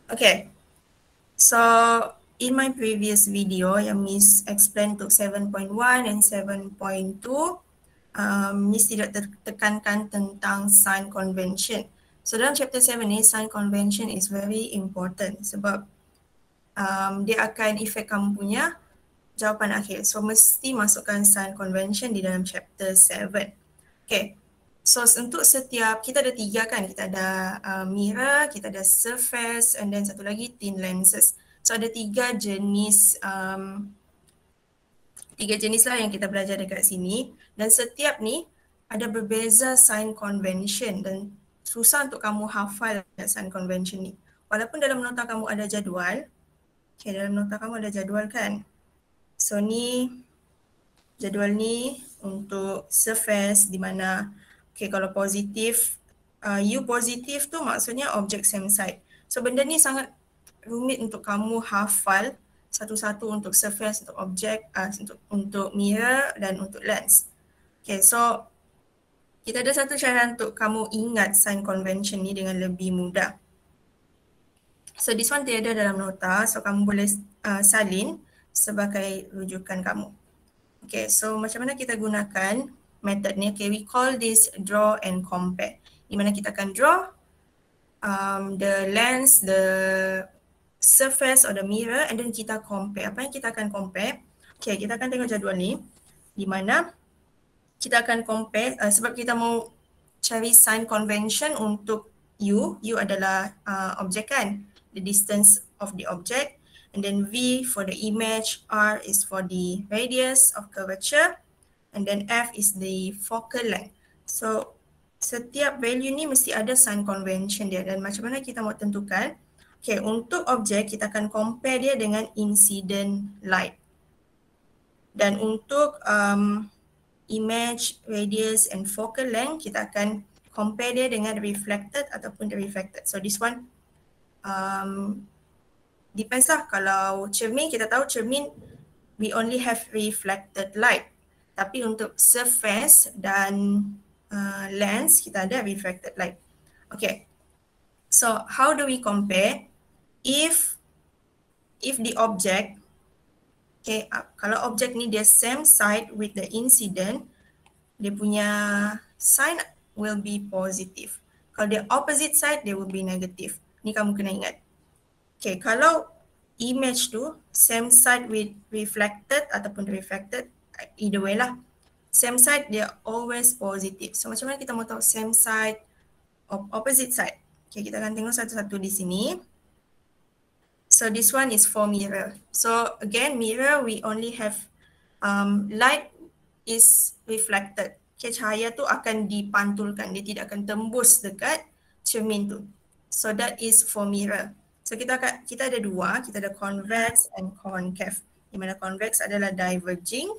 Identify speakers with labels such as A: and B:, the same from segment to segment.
A: Okay, so in my previous video yang Miss explain untuk 7.1 and 7.2, Miss tidak tekankan tentang sign convention. So dalam chapter 7 ni, sign convention is very important sebab dia akan efek kamu punya jawapan akhir. So mesti masukkan sign convention di dalam chapter 7. Okay, so untuk setiap, kita ada 3 kan, kita ada mirror, kita ada surface and then satu lagi thin lenses. So ada 3 jenis lah yang kita belajar dekat sini, dan setiap ni ada berbeza sign convention dan susah untuk kamu hafal sign convention ni. Walaupun dalam nota kamu ada jadual, okay, dalam nota kamu ada jadual kan. So ni jadual ni untuk surface di mana okay, kalau positif, U positif tu maksudnya objek same side. So benda ni sangat rumit untuk kamu hafal satu-satu untuk surface, untuk objek, untuk mirror dan untuk lens. Okay, so kita ada satu cara untuk kamu ingat sign convention ni dengan lebih mudah. So this one tiada dalam nota, so kamu boleh salin sebagai rujukan kamu. Okay, so macam mana kita gunakan method ni? Okay, we call this draw and compare. Di mana kita akan draw the lens, the surface or the mirror, and then kita compare. Apa yang kita akan compare? Okay, kita akan tengok jadual ni, di mana kita akan compare sebab kita mau cari sign convention untuk U. U adalah objek kan, the distance of the object. And then V for the image, R is for the radius of curvature, and then F is the focal length. So setiap value ni mesti ada sign convention dia, dan macam mana kita mau tentukan? Okay, untuk objek kita akan compare dia dengan incident light. Dan untuk image, radius and focal length kita akan compare dia dengan reflected ataupun the reflected. So this one depends lah. Kalau cermin, kita tahu cermin we only have reflected light. Tapi untuk surface dan lens kita ada reflected light. Okay, so how do we compare? If the object, okay, kalau objek ni dia same side with the incident, dia punya sign will be positive. Kalau dia opposite side, dia will be negative. Ni kamu kena ingat. Okay, kalau image tu same side with reflected ataupun reflected, either way lah. Same side dia always positive. So macam mana kita mau tahu same side or opposite side? Okay, kita akan tengok satu-satu di sini. So this one is for mirror. So again, mirror we only have light is reflected. Okay, cahaya tu akan dipantulkan, dia tidak akan tembus dekat cermin tu. So that is for mirror. So kita ada dua, kita ada convex and concave. Di mana convex adalah diverging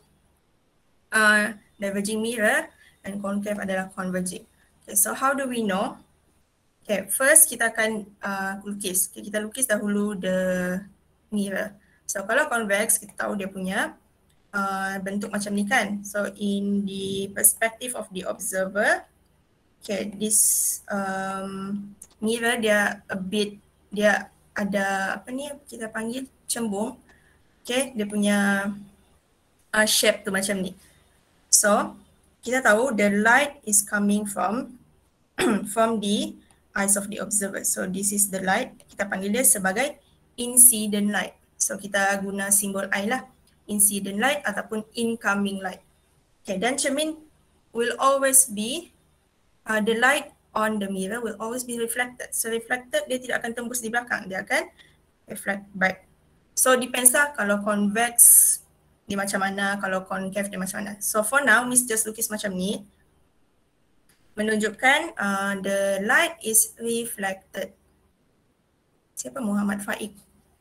A: mirror and concave adalah converging. Okay, so how do we know? Okay, first kita akan lukis. Okay, kita lukis dahulu the mirror. So kalau convex, kita tahu dia punya bentuk macam ni kan. So in the perspective of the observer, okay, this mirror dia a bit, dia ada apa ni kita panggil cembung. Okay, dia punya shape tu macam ni. So kita tahu the light is coming from from the eyes of the observer. So this is the light. Kita panggil dia sebagai incident light. So kita guna simbol I lah. Incident light ataupun incoming light. Okay, dan cermin will always be the light on the mirror will always be reflected. So reflected dia tidak akan tembus di belakang, dia akan reflect back. So depends lah kalau convex dia macam mana, kalau concave dia macam mana. So for now, Miss just lukis macam ni, menunjukkan the light is reflected. Siapa Muhammad Faik?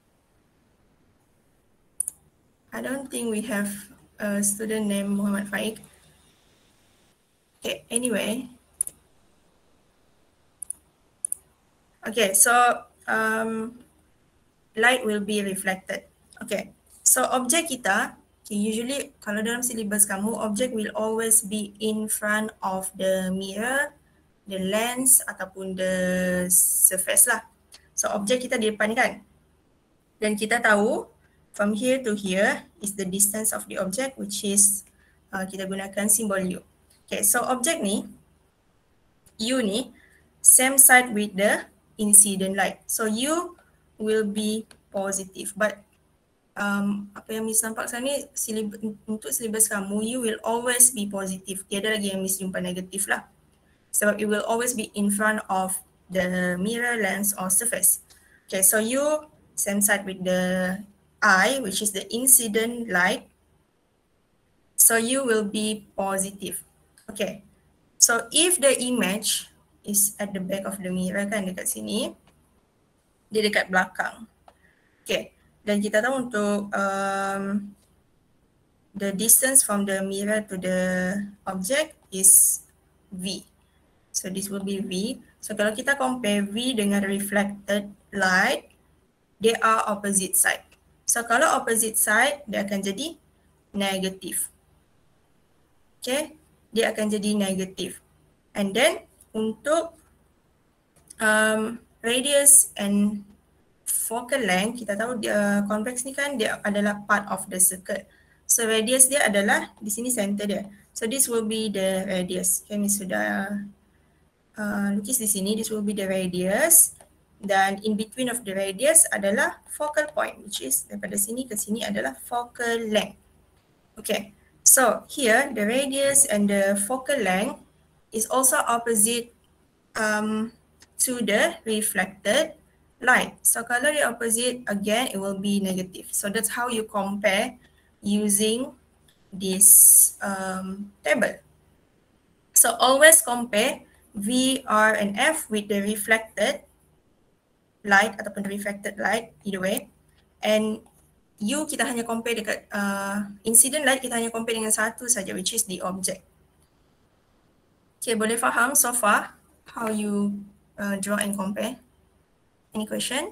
A: I don't think we have a student named Muhammad Faik. Okay, anyway. Okay, so light will be reflected. Okay, so objek kita, okay, usually kalau dalam syllabus kamu, object will always be in front of the mirror, the lens ataupun the surface lah. So objek kita di depan ni kan. Dan kita tahu from here to here is the distance of the object, which is kita gunakan simbol U. Okay, so objek ni, U ni, same side with the incident light. So U will be positive. But apa yang Miss nampak sekarang ni, untuk silibus kamu, U will always be positive. Tiada lagi yang Miss jumpa negatif lah. So it will always be in front of the mirror, lens or surface. Okay, so U same side with the I, which is the incident light. So U will be positive. Okay, so if the image is at the back of the mirror kan, dekat sini, dia dekat belakang. Okay, dan kita tahu untuk the distance from the mirror to the object is V. So this will be V. So kalau kita compare V dengan reflected light, they are opposite side. So kalau opposite side, dia akan jadi negatif. Okay, dia akan jadi negatif. And then untuk radius and focal length, kita tahu dia convex ni kan dia adalah part of the circle. So radius dia adalah di sini center dia. So this will be the radius. Okay, ni sudah lukis di sini, this will be the radius. Dan in between of the radius adalah focal point, which is daripada sini ke sini adalah focal length. Okay, so here the radius and the focal length is also opposite to the reflected light. So kalau dia opposite, again it will be negative. So that's how you compare using this table. So always compare V, R and F with the reflected light ataupun the refracted light, either way. And U kita hanya compare dekat incident light, kita hanya compare dengan satu saja, which is the object. Okay, boleh faham so far how you draw and compare? Any question?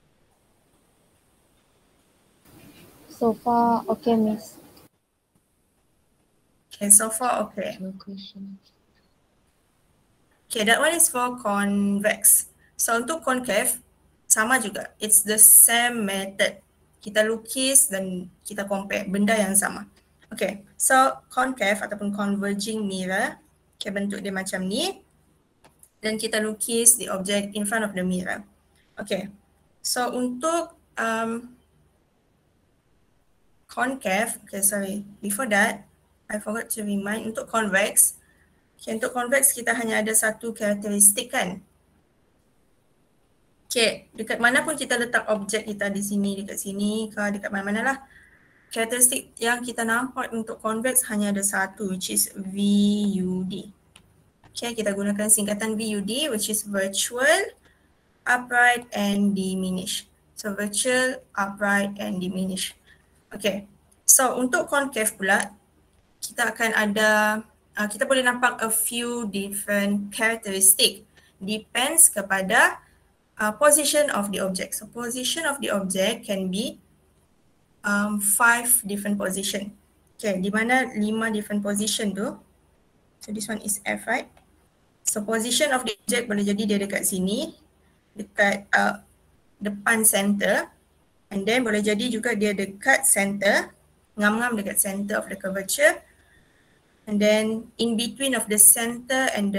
B: So far, okay, Miss.
A: Okay, so far okay.
B: No question.
A: Okay, that one is for convex. So untuk concave, sama juga. It's the same method. Kita lukis dan kita compare benda yang sama. Okay, so concave ataupun converging mirror. Okay, bentuk dia macam ni. Dan kita lukis the object in front of the mirror. Okay, so untuk concave, okay sorry, before that, I forgot to remind untuk convex. Okay, untuk convex kita hanya ada satu karakteristik kan. Okay, dekat mana pun kita letak objek kita di sini, dekat sini ke dekat mana-mana lah. Karakteristik yang kita nampak untuk convex hanya ada satu, which is VUD. Okay, kita gunakan singkatan VUD, which is virtual, upright and diminish. So virtual, upright and diminish. Okay, so untuk concave pula, kita akan ada, kita boleh nampak a few different characteristic. Depends kepada position of the object. So position of the object can be 5 different position. Okay, di mana 5 different position tu. So this one is F, right? So position of the object boleh jadi dia dekat sini, dekat depan center, and then boleh jadi juga dia dekat center, ngam-ngam dekat center of the curvature, and then in between of the center and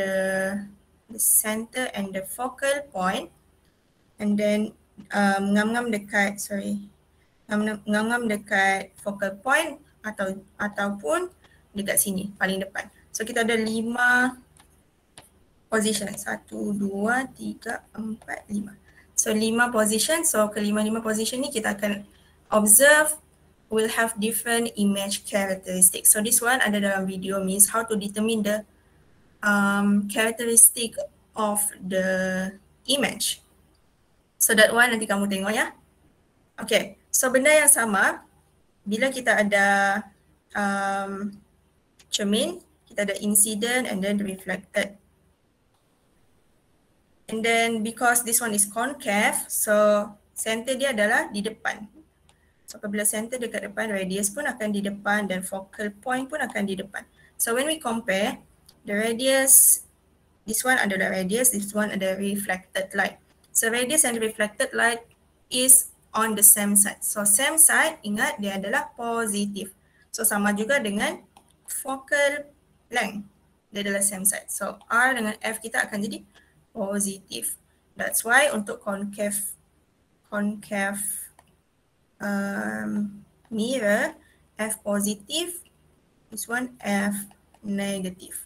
A: the focal point, and then ngam-ngam dekat ngam-ngam dekat focal point ataupun dekat sini paling depan. So kita ada 5 position, 1, 2, 3, 4, 5. So 5 position, so kelima-lima position ni kita akan observe will have different image characteristics. So this one ada dalam video Miss, how to determine the characteristic of the image. So that one nanti kamu tengok ya. Okay, so benda yang sama bila kita ada cermin, kita ada incident and then reflected. And then because this one is concave, so center dia adalah di depan. So apabila center dekat depan, radius pun akan di depan dan focal point pun akan di depan. So when we compare, the radius, this one adalah radius, this one adalah reflected light. So radius and reflected light is on the same side. So same side, ingat dia adalah positif. So sama juga dengan focal length. Dia adalah same side. So R dengan F kita akan jadi positif. That's why untuk concave mirror, F positif, this one F negatif.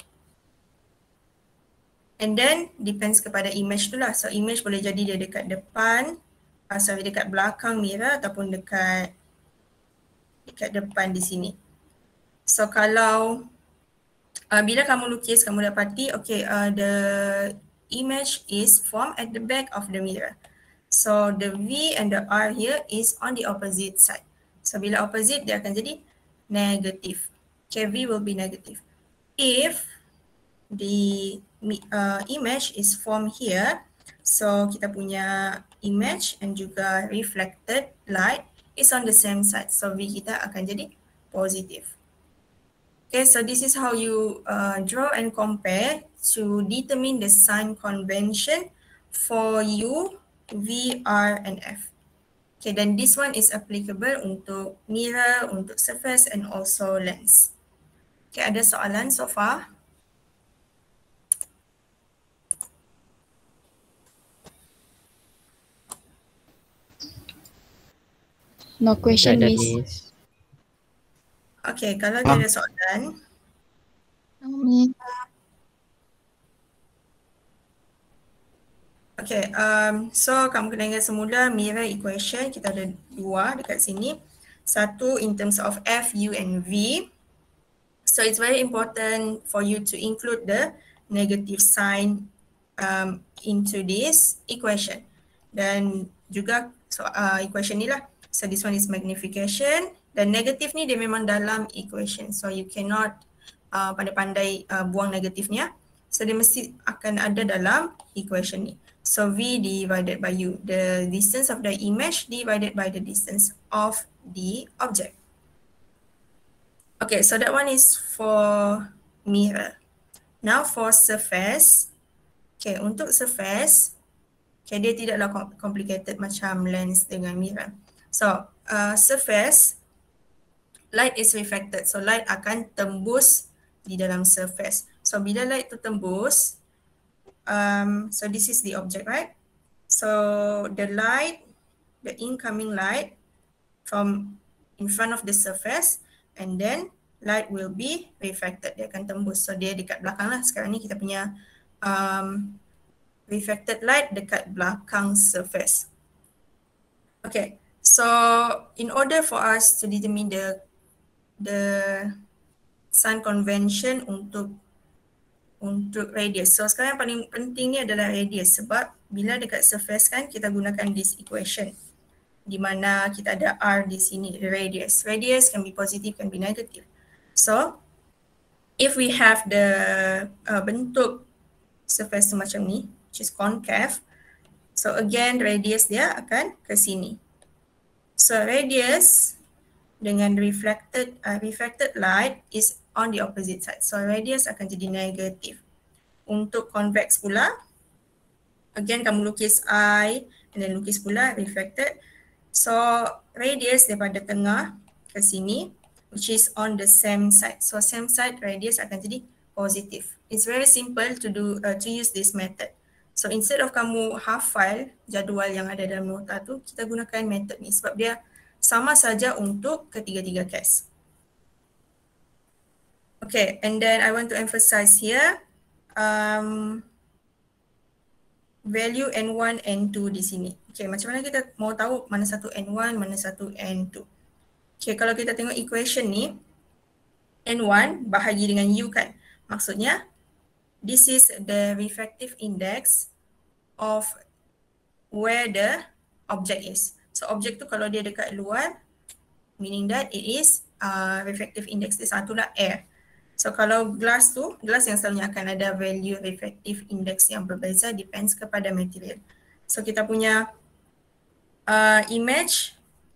A: And then depends kepada image tu lah. So image boleh jadi dia dekat depan, dekat belakang mirror ataupun dekat depan di sini. So kalau bila kamu lukis, kamu dapati the image is formed at the back of the mirror. So the V and the R here is on the opposite side. So bila opposite dia akan jadi negative. Okay, V will be negative. If the image is formed here, so kita punya image and juga reflected light is on the same side. So V kita akan jadi positive. Okay, so this is how you draw and compare to determine the sign convention for U, V, R, and F. Okay, then this one is applicable untuk mirror, untuk surface, and also lens. Okay, ada soalan so far?
B: No question, Miss.
A: Okay, kalau ada soalan. Okay, so kamu kena ingat semula mirror equation kita ada dua dekat sini. Satu in terms of F, U and V. So it's very important for you to include the negative sign into this equation. Dan juga equation ni lah. So this one is magnification. Dan negatif ni dia memang dalam equation. So you cannot pandai-pandai buang negatifnya. So dia mesti akan ada dalam equation ni. So V divided by U, the distance of the image divided by the distance of the object. Okay, so that one is for mirror. Now for surface. Okay, untuk surface, okay, dia tidaklah complicated macam lens dengan mirror. So surface, light is reflected. So light akan tembus di dalam surface. So bila light tu tembus, so this is the object, right? So the light, the incoming light from in front of the surface, and then light will be reflected. Dia akan tembus. So dia dekat belakang lah. Sekarang ni kita punya reflected light dekat belakang surface. Okay. So in order for us to determine the sign convention untuk radius. So sekarang yang paling penting ni adalah radius sebab bila dekat surface kan kita gunakan this equation di mana kita ada R di sini, the radius. Radius can be positive, can be negative. So if we have the bentuk surface semacam ni, which is concave, so again radius dia akan ke sini. So radius dengan reflected light is on the opposite side. So radius akan jadi negatif. Untuk convex pula, again kamu lukis I and then lukis pula reflected. So radius daripada tengah ke sini, which is on the same side. So same side radius akan jadi positif. It's very simple to use this method. So instead of kamu hafal jadual yang ada dalam nota tu, kita gunakan method ni sebab dia sama saja untuk ketiga-tiga case. Okay, and then I want to emphasize here value N1, N2 di sini. Okay, macam mana kita mau tahu mana satu N1, mana satu N2? Okay, kalau kita tengok equation ni, N1 bahagi dengan U kan? Maksudnya, this is the refractive index of where the object is. So object tu kalau dia dekat luar, meaning that it is refractive index dia satu lah air. So kalau glass tu, glass yang selalunya akan ada value refractive index yang berbeza depends kepada material. So kita punya image,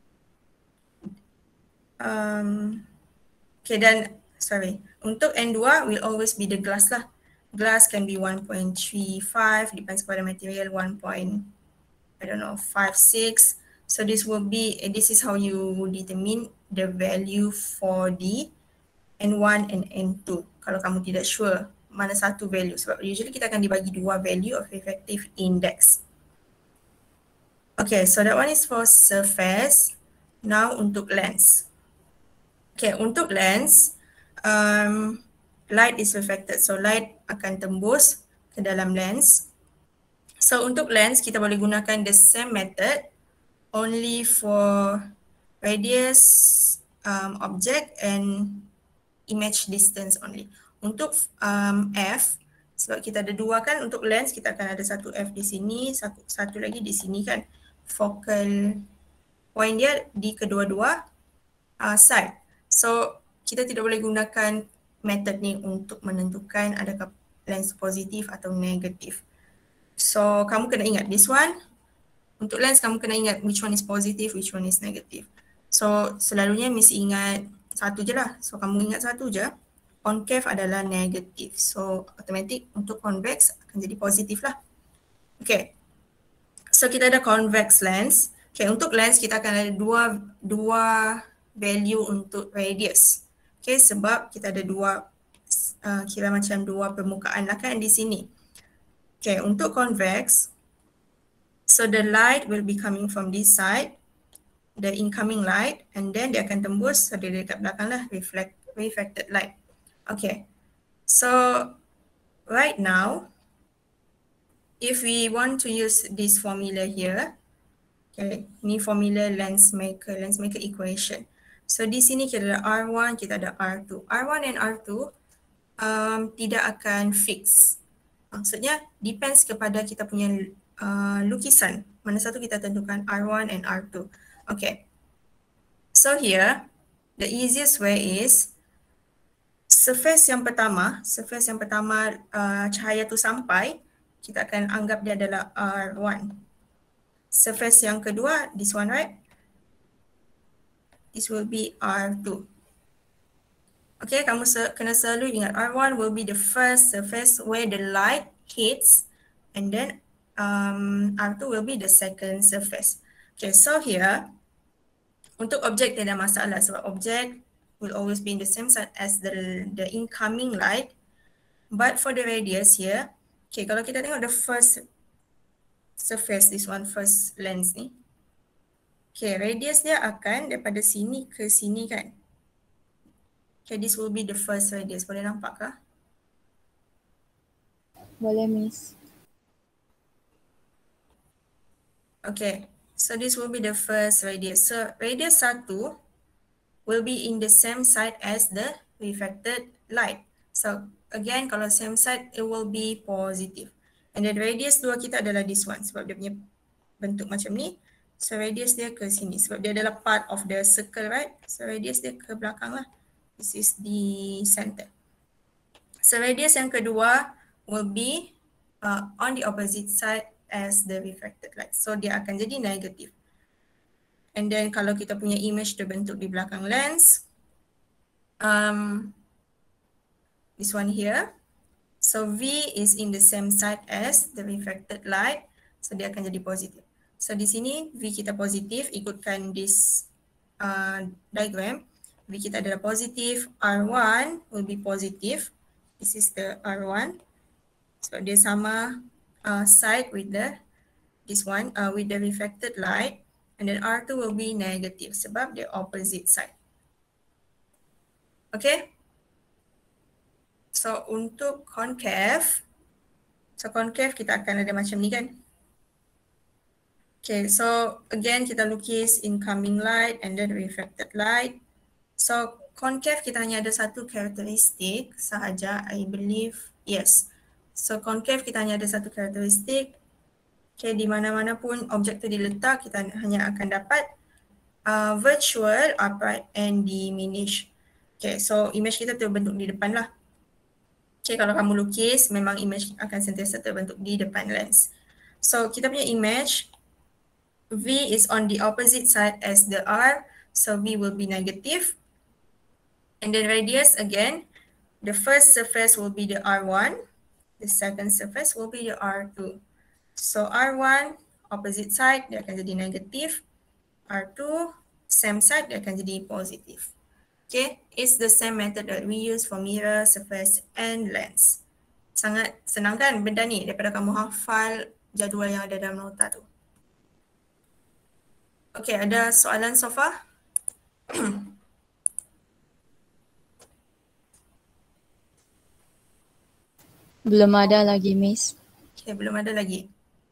A: okay, dan sorry, untuk N2 will always be the glass lah. Glass can be 1.35, depends kepada material, 1.5 I don't know, 5, 6. So this will be, this is how you determine the value for the N1 and N2. Kalau kamu tidak sure mana satu value, sebab usually kita akan dibagi dua value of refractive index. Okay, so that one is for surface. Now untuk lens. Okay, untuk lens, light is reflected. So light akan tembus ke dalam lens. So untuk lens, kita boleh gunakan the same method only for radius, object and image distance only. Untuk F, sebab kita ada dua kan, untuk lens kita akan ada satu F di sini, satu lagi di sini kan. Focal point dia di kedua-dua side. So kita tidak boleh gunakan method ni untuk menentukan adakah lens positif atau negatif. So kamu kena ingat this one. Untuk lens kamu kena ingat which one is positive, which one is negative. So selalunya mesti ingat satu je lah. So kamu ingat satu je. Concave adalah negatif. So automatic untuk convex akan jadi positif lah. Okay. So kita ada convex lens. Okay, untuk lens kita akan ada dua value untuk radius. Okay, sebab kita ada dua, kira macam dua permukaan lah kan di sini. Okay, untuk convex, so the light will be coming from this side, the incoming light, and then dia akan tembus, so dia dekat belakang lah, reflected light. Okay, so right now, if we want to use this formula here, okay, ni formula lens maker equation. So di sini kita ada R1, kita ada R2. R1 and R2 tidak akan fix. Maksudnya depends kepada kita punya lukisan. Mana satu kita tentukan R1 and R2. Okay. So here, the easiest way is surface yang pertama cahaya tu sampai, kita akan anggap dia adalah R1. Surface yang kedua, this one, right? This will be R2. Okay, kamu kena selalu ingat R1 will be the first surface where the light hits, and then R2 will be the second surface. Okay, so here, untuk objek tidak ada masalah sebab objek will always be in the same side as the incoming light. But for the radius here, okay, kalau kita tengok the first surface, this one first lens ni. Okay, radius dia akan daripada sini ke sini kan. Okay, this will be the first radius. Boleh nampak kah?
B: Boleh, Miss.
A: Okay, so this will be the first radius. So radius 1 will be in the same side as the reflected light. So again, kalau same side, it will be positive. And then radius 2 kita adalah this one sebab dia punya bentuk macam ni. So radius dia ke sini sebab dia adalah part of the circle, right? So radius dia ke belakang lah. This is the center. So radius yang kedua will be on the opposite side as the refracted light. So dia akan jadi negative. And then kalau kita punya image terbentuk di belakang lens, this one here. So V is in the same side as the refracted light. So dia akan jadi positive. So di sini V kita positif, ikutkan this diagram. V kita adalah positif, R1 will be positive. This is the R1. So dia sama side with this one with the reflected light, and then R2 will be negative sebab dia opposite side. Okay. So untuk concave, kita akan ada macam ni kan. Okay, so again kita lukis incoming light and then reflected light. So concave kita hanya ada satu karakteristik sahaja, I believe. Yes. So concave kita hanya ada satu karakteristik. Okay, di mana-mana pun objek tu diletak, kita hanya akan dapat virtual, upright and diminished. Okay, so image kita terbentuk di depan lah. Okay, kalau kamu lukis, memang image akan sentiasa terbentuk di depan lens. So kita punya image, V is on the opposite side as the R, so V will be negative. And then radius again, the first surface will be the R1, the second surface will be the R2. So R1 opposite side dia akan jadi negatif. R2, same side dia akan jadi positif. Okay, it's the same method that we use for mirror, surface and lens. Sangat senang kan benda ni daripada kamu hafal jadual yang ada dalam nota tu. Okay, ada soalan so far?
B: Belum ada lagi, Miss.
A: Okay, belum ada lagi.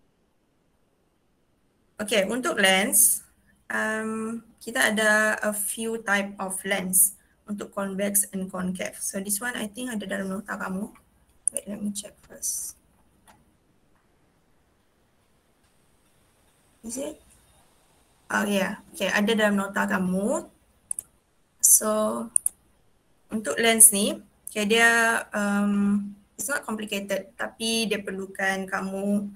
A: Okay, untuk lens, kita ada a few type of lens untuk convex and concave. So this one I think ada dalam nota kamu. Wait, let me check first. Is it? Oh yeah, okay, ada dalam nota kamu. So untuk lens ni, okay, dia it's not complicated, tapi dia perlukan kamu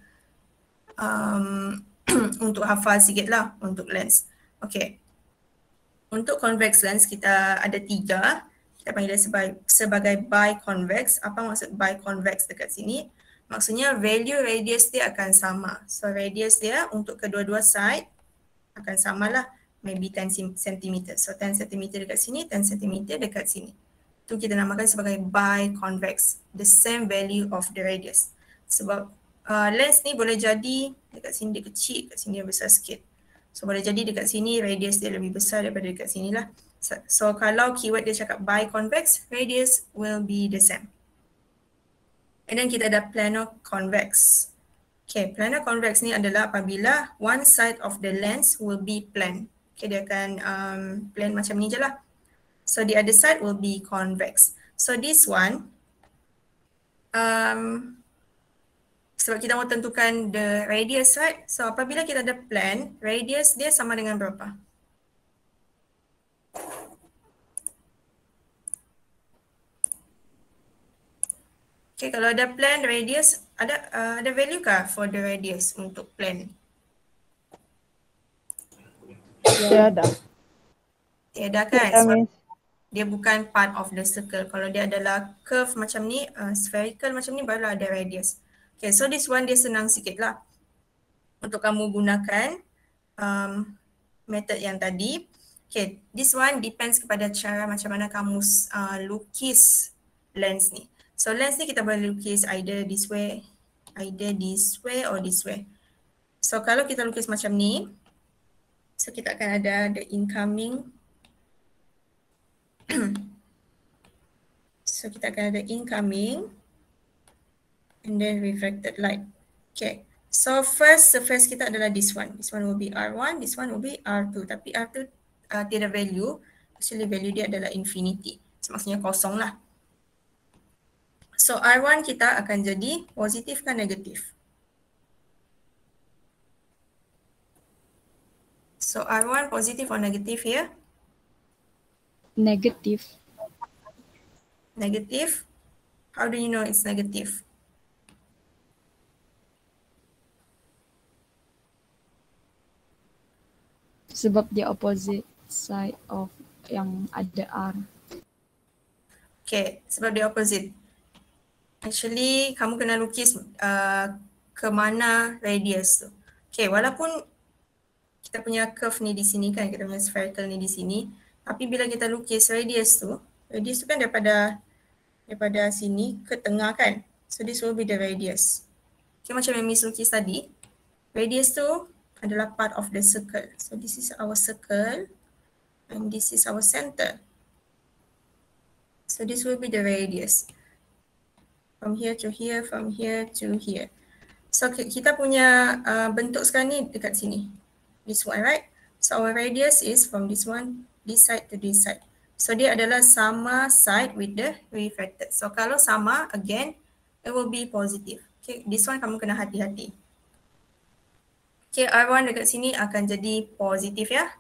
A: untuk hafal sikit lah untuk lens. Okay, untuk convex lens kita ada 3. Kita panggil dia sebagai biconvex. Apa maksud biconvex dekat sini? Maksudnya value radius dia akan sama. So radius dia untuk kedua-dua side akan sama lah. Maybe 10 cm. So 10 cm dekat sini, 10 cm dekat sini. Itu kita namakan sebagai biconvex. The same value of the radius. Sebab lens ni boleh jadi dekat sini dia kecil, dekat sini dia besar sikit. So boleh jadi dekat sini radius dia lebih besar daripada dekat sini lah. So kalau keyword dia cakap biconvex, radius will be the same. And then kita ada planar convex. Okay, planar convex ni adalah apabila one side of the lens will be plane. Okay, dia akan plane macam ni je lah. So the other side will be convex. So this one, sebab kita mau tentukan the radius, right? So apabila kita ada plane, radius dia sama dengan berapa? Okay, kalau ada plane radius, ada value kah for the radius untuk plane?
C: Tiada.
A: Tiada kan?
C: Tiada,
A: Sebab
C: Miss.
A: dia bukan part of the circle. Kalau dia adalah curve macam ni, spherical macam ni, barulah ada radius. Okay, so this one dia senang sikit lah untuk kamu gunakan method yang tadi. Okay, this one depends kepada cara macam mana kamu lukis lens ni. So lens ni kita boleh lukis either this way or this way. So kalau kita lukis macam ni, so kita akan ada the incoming. So kita akan ada incoming and then refracted light. Okay. So first surface kita adalah this one. This one will be R1, this one will be R2. Tapi R2 tiada value. Actually value dia adalah infinity. So maksudnya kosong lah. So R1 kita akan jadi positif kan negatif? So R1 positif or negatif here?
B: Negative.
A: Negative? How do you know it's negative?
B: Sebab dia opposite side of yang ada R.
A: Okay, sebab dia opposite. Actually, kamu kena lukis ke mana radius tu. Okay, walaupun kita punya curve ni di sini kan, kita punya spherical ni di sini. Tapi bila kita lukis radius tu kan daripada sini ke tengah kan. So this will be the radius. Okay, macam yang Miss lukis tadi. Radius tu adalah part of the circle. So this is our circle and this is our center. So this will be the radius. From here to here, from here to here. So kita punya bentuk sekarang ni dekat sini. This one, right? So our radius is from this one, this side to this side. So dia adalah sama side with the refracted. So kalau sama, again, it will be positive. Okay, this one kamu kena hati-hati. Okay, R1 dekat sini akan jadi positif ya.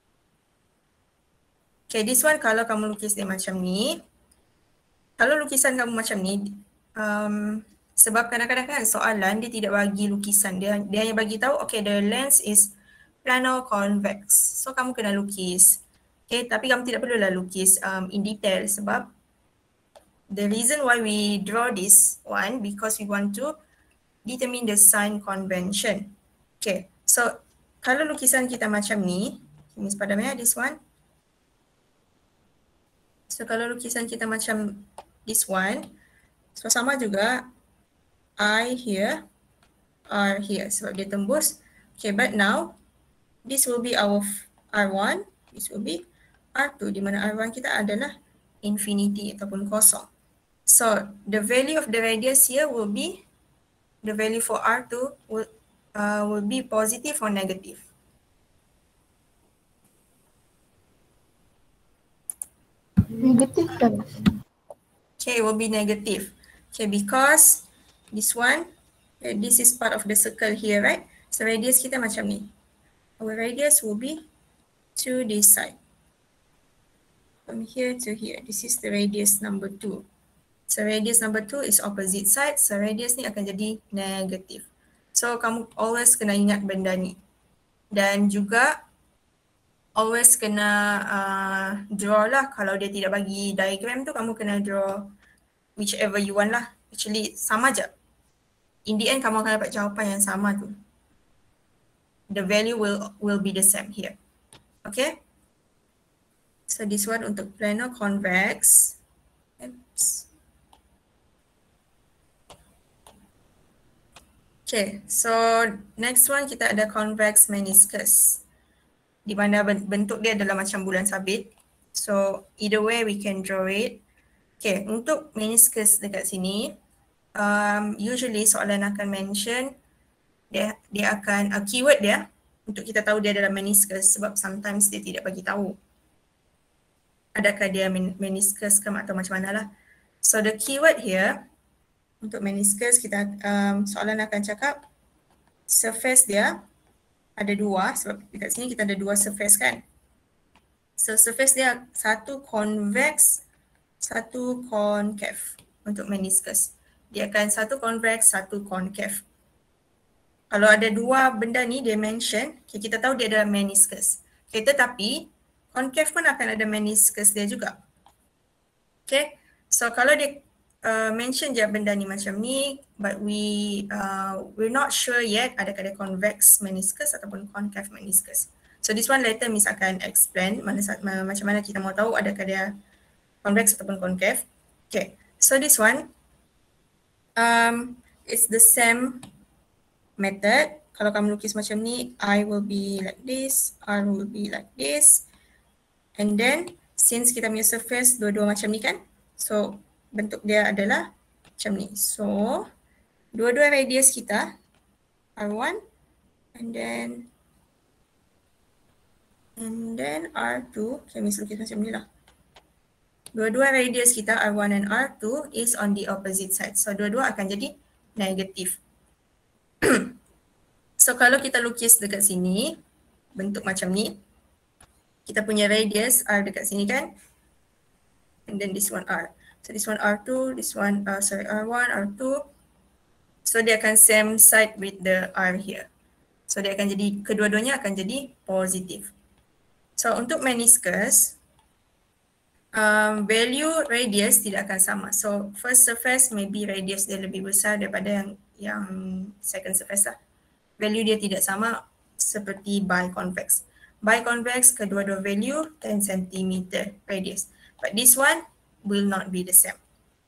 A: Okay, this one kalau kamu lukis dia macam ni. Kalau lukisan kamu macam ni, sebab kadang-kadang kan soalan dia tidak bagi lukisan. Dia hanya bagi tahu, okay, the lens is planar convex. So kamu kena lukis. Okay, tapi kamu tidak perlulah lukis in detail sebab the reason why we draw this one because we want to determine the sign convention. Okay, So kalau lukisan kita macam ni, Miss Padam ya, this one. So kalau lukisan kita macam this one, so sama juga I here, R here sebab dia tembus. Okay, but now this will be our R1, this will be R2 di mana R1 kita adalah infinity ataupun kosong. So the value of the radius here will be, the value for R2 will be positive or negative.
C: Negatif kan?
A: Okay, it will be negative. Okay, because this one, this is part of the circle here, right? So radius kita macam ni. Our radius will be to this side. From here to here. This is the radius number 2. So radius number 2 is opposite side. So radius ni akan jadi negative. So kamu always kena ingat benda ni. Dan juga always kena draw lah. Kalau dia tidak bagi diagram tu, kamu kena draw whichever you want lah. Actually sama je. In the end kamu akan dapat jawapan yang sama tu. The value will be the same here. Okay. So this one untuk plano convex. Oops. Okay, so next one kita ada convex meniscus. Di mana bentuk dia adalah macam bulan sabit. So either way we can draw it. Okay, untuk meniscus dekat sini, usually soalan akan mention dia akan keyword dia untuk kita tahu dia adalah meniscus sebab sometimes dia tidak bagi tahu adakah dia meniscus ke atau macam mana lah. So the keyword here untuk meniscus kita soalan akan cakap surface dia ada dua sebab dekat sini kita ada dua surface kan. So surface dia satu convex, satu concave untuk meniscus. Dia akan satu convex, satu concave. Kalau ada dua benda ni dia mention, okay, kita tahu dia adalah meniscus. Okay, tetapi concave pun akan ada meniscus dia juga. Okay, so kalau dia mention je benda ni macam ni, but we're not sure yet adakah dia convex meniscus ataupun concave meniscus. So this one later Miss akan explain macam mana kita mau tahu adakah dia convex ataupun concave. Okay, so this one it's the same method. Kalau kamu lukis macam ni, I will be like this, R will be like this. And then since kita punya surface dua-dua macam ni kan, so bentuk dia adalah macam ni. So dua-dua radius kita R1 and then R2. Okay, Miss lukis macam ni lah. Dua-dua radius kita R1 and R2 is on the opposite side. So dua-dua akan jadi negatif. So kalau kita lukis dekat sini, bentuk macam ni, kita punya radius R dekat sini kan, and then this one R. So this one R2, this one R1, R2. So dia akan same side with the R here. So dia akan jadi, kedua-duanya akan jadi positif. So untuk meniscus, value radius tidak akan sama. So first surface maybe radius dia lebih besar daripada yang second surface lah. Value dia tidak sama seperti biconvex. Biconvex kedua-dua value 10 cm radius. But this one will not be the same.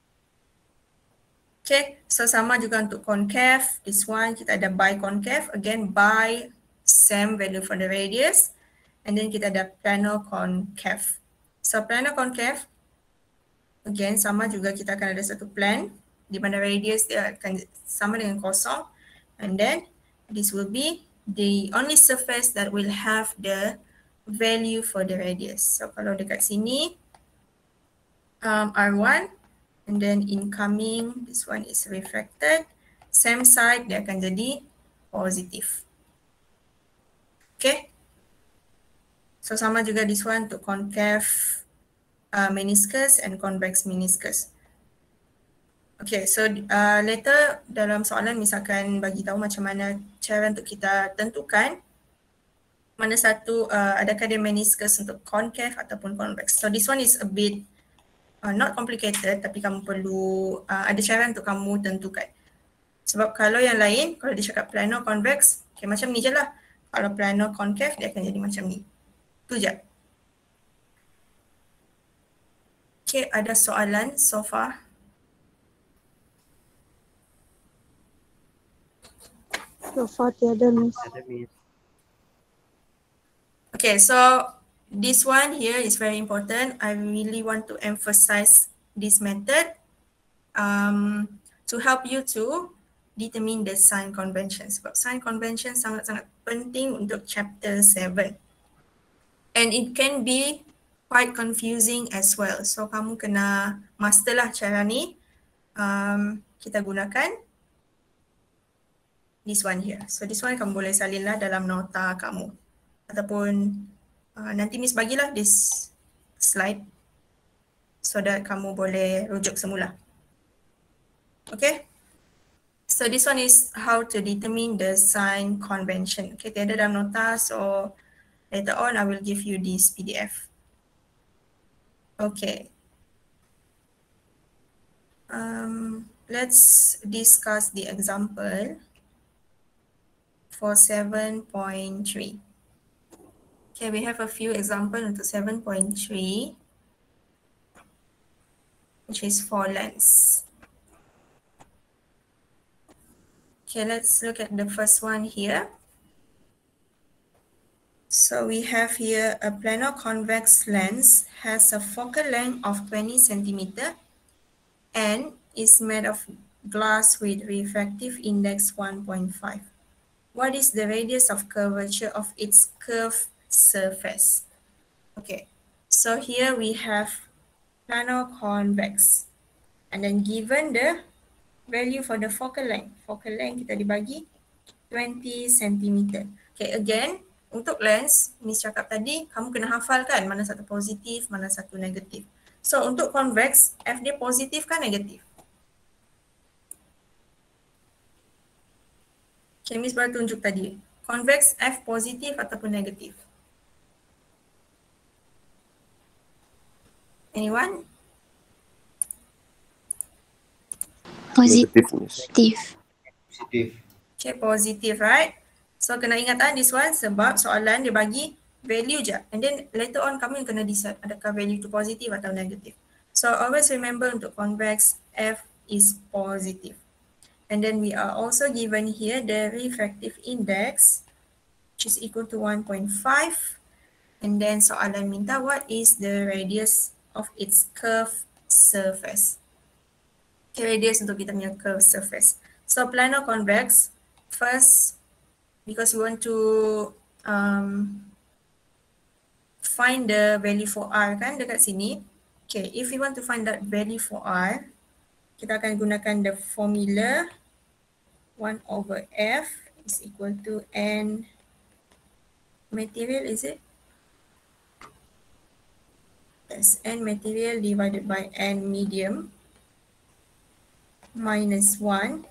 A: Okay, so sama juga untuk concave. This one kita ada biconcave. Again, bi same value for the radius. And then kita ada plano concave. So plano concave, again sama juga kita akan ada satu plan di mana radius dia akan sama dengan kosong. And then this will be the only surface that will have the value for the radius. So kalau dekat sini R1 and then incoming, this one is refracted, same side dia akan jadi positif. Okay. So sama juga this one untuk concave meniscus and convex meniscus. Okay, so later dalam soalan misalkan bagi tahu macam mana cara untuk kita tentukan mana satu adakah dia meniscus untuk concave ataupun convex. So this one is a bit not complicated tapi kamu perlu ada cara untuk kamu tentukan. Sebab kalau yang lain, kalau dia cakap plano convex, okay, macam ni je lah. Kalau planar concave dia akan jadi macam ni. Tu je. Okay, ada soalan so far?
C: So far tiada, Miss.
A: Okay, so this one here is very important. I really want to emphasize this method to help you to determine the sign convention. Sebab sign convention sangat-sangat penting untuk chapter 7. And it can be quite confusing as well. So kamu kena master lah cara ni. Kita gunakan this one here. So this one kamu boleh salin lah dalam nota kamu. Ataupun nanti Miss bagilah this slide so that kamu boleh rujuk semula. Okay. So this one is how to determine the sign convention. Okay, tiada dalam nota, so later on I will give you this PDF. Okay. Let's discuss the example for 7.3. Okay, we have a few examples untuk 7.3, which is for lens. Okay, let's look at the first one here. So we have here a planar convex lens has a focal length of 20 centimeter and is made of glass with refractive index 1.5. What is the radius of curvature of its curved surface? Okay, so here we have planar convex, and then given the value for the focal length kita dibagi 20 cm. Okay, again, untuk lens, Miss cakap tadi, kamu kena hafalkan mana satu positif, mana satu negatif. So, untuk convex, F dia positif kan negatif? Okay, Miss baru tunjuk tadi. Convex, F positif ataupun negatif? Anyone?
D: Positif.
A: Okay, positif, right? So, kena ingat this one sebab soalan dia bagi value je. And then later on kamu yang kena decide adakah value tu positif atau negatif. So, always remember untuk convex, F is positive. And then we are also given here the refractive index, which is equal to 1.5. And then soalan minta what is the radius of its curved surface. Okay, radius untuk kita punya curved surface. So planar convex, first, because we want to find the value for R kan dekat sini. Okay, if we want to find that value for R, kita akan gunakan the formula 1 over F is equal to N material, is it? Yes, N material divided by N medium minus 1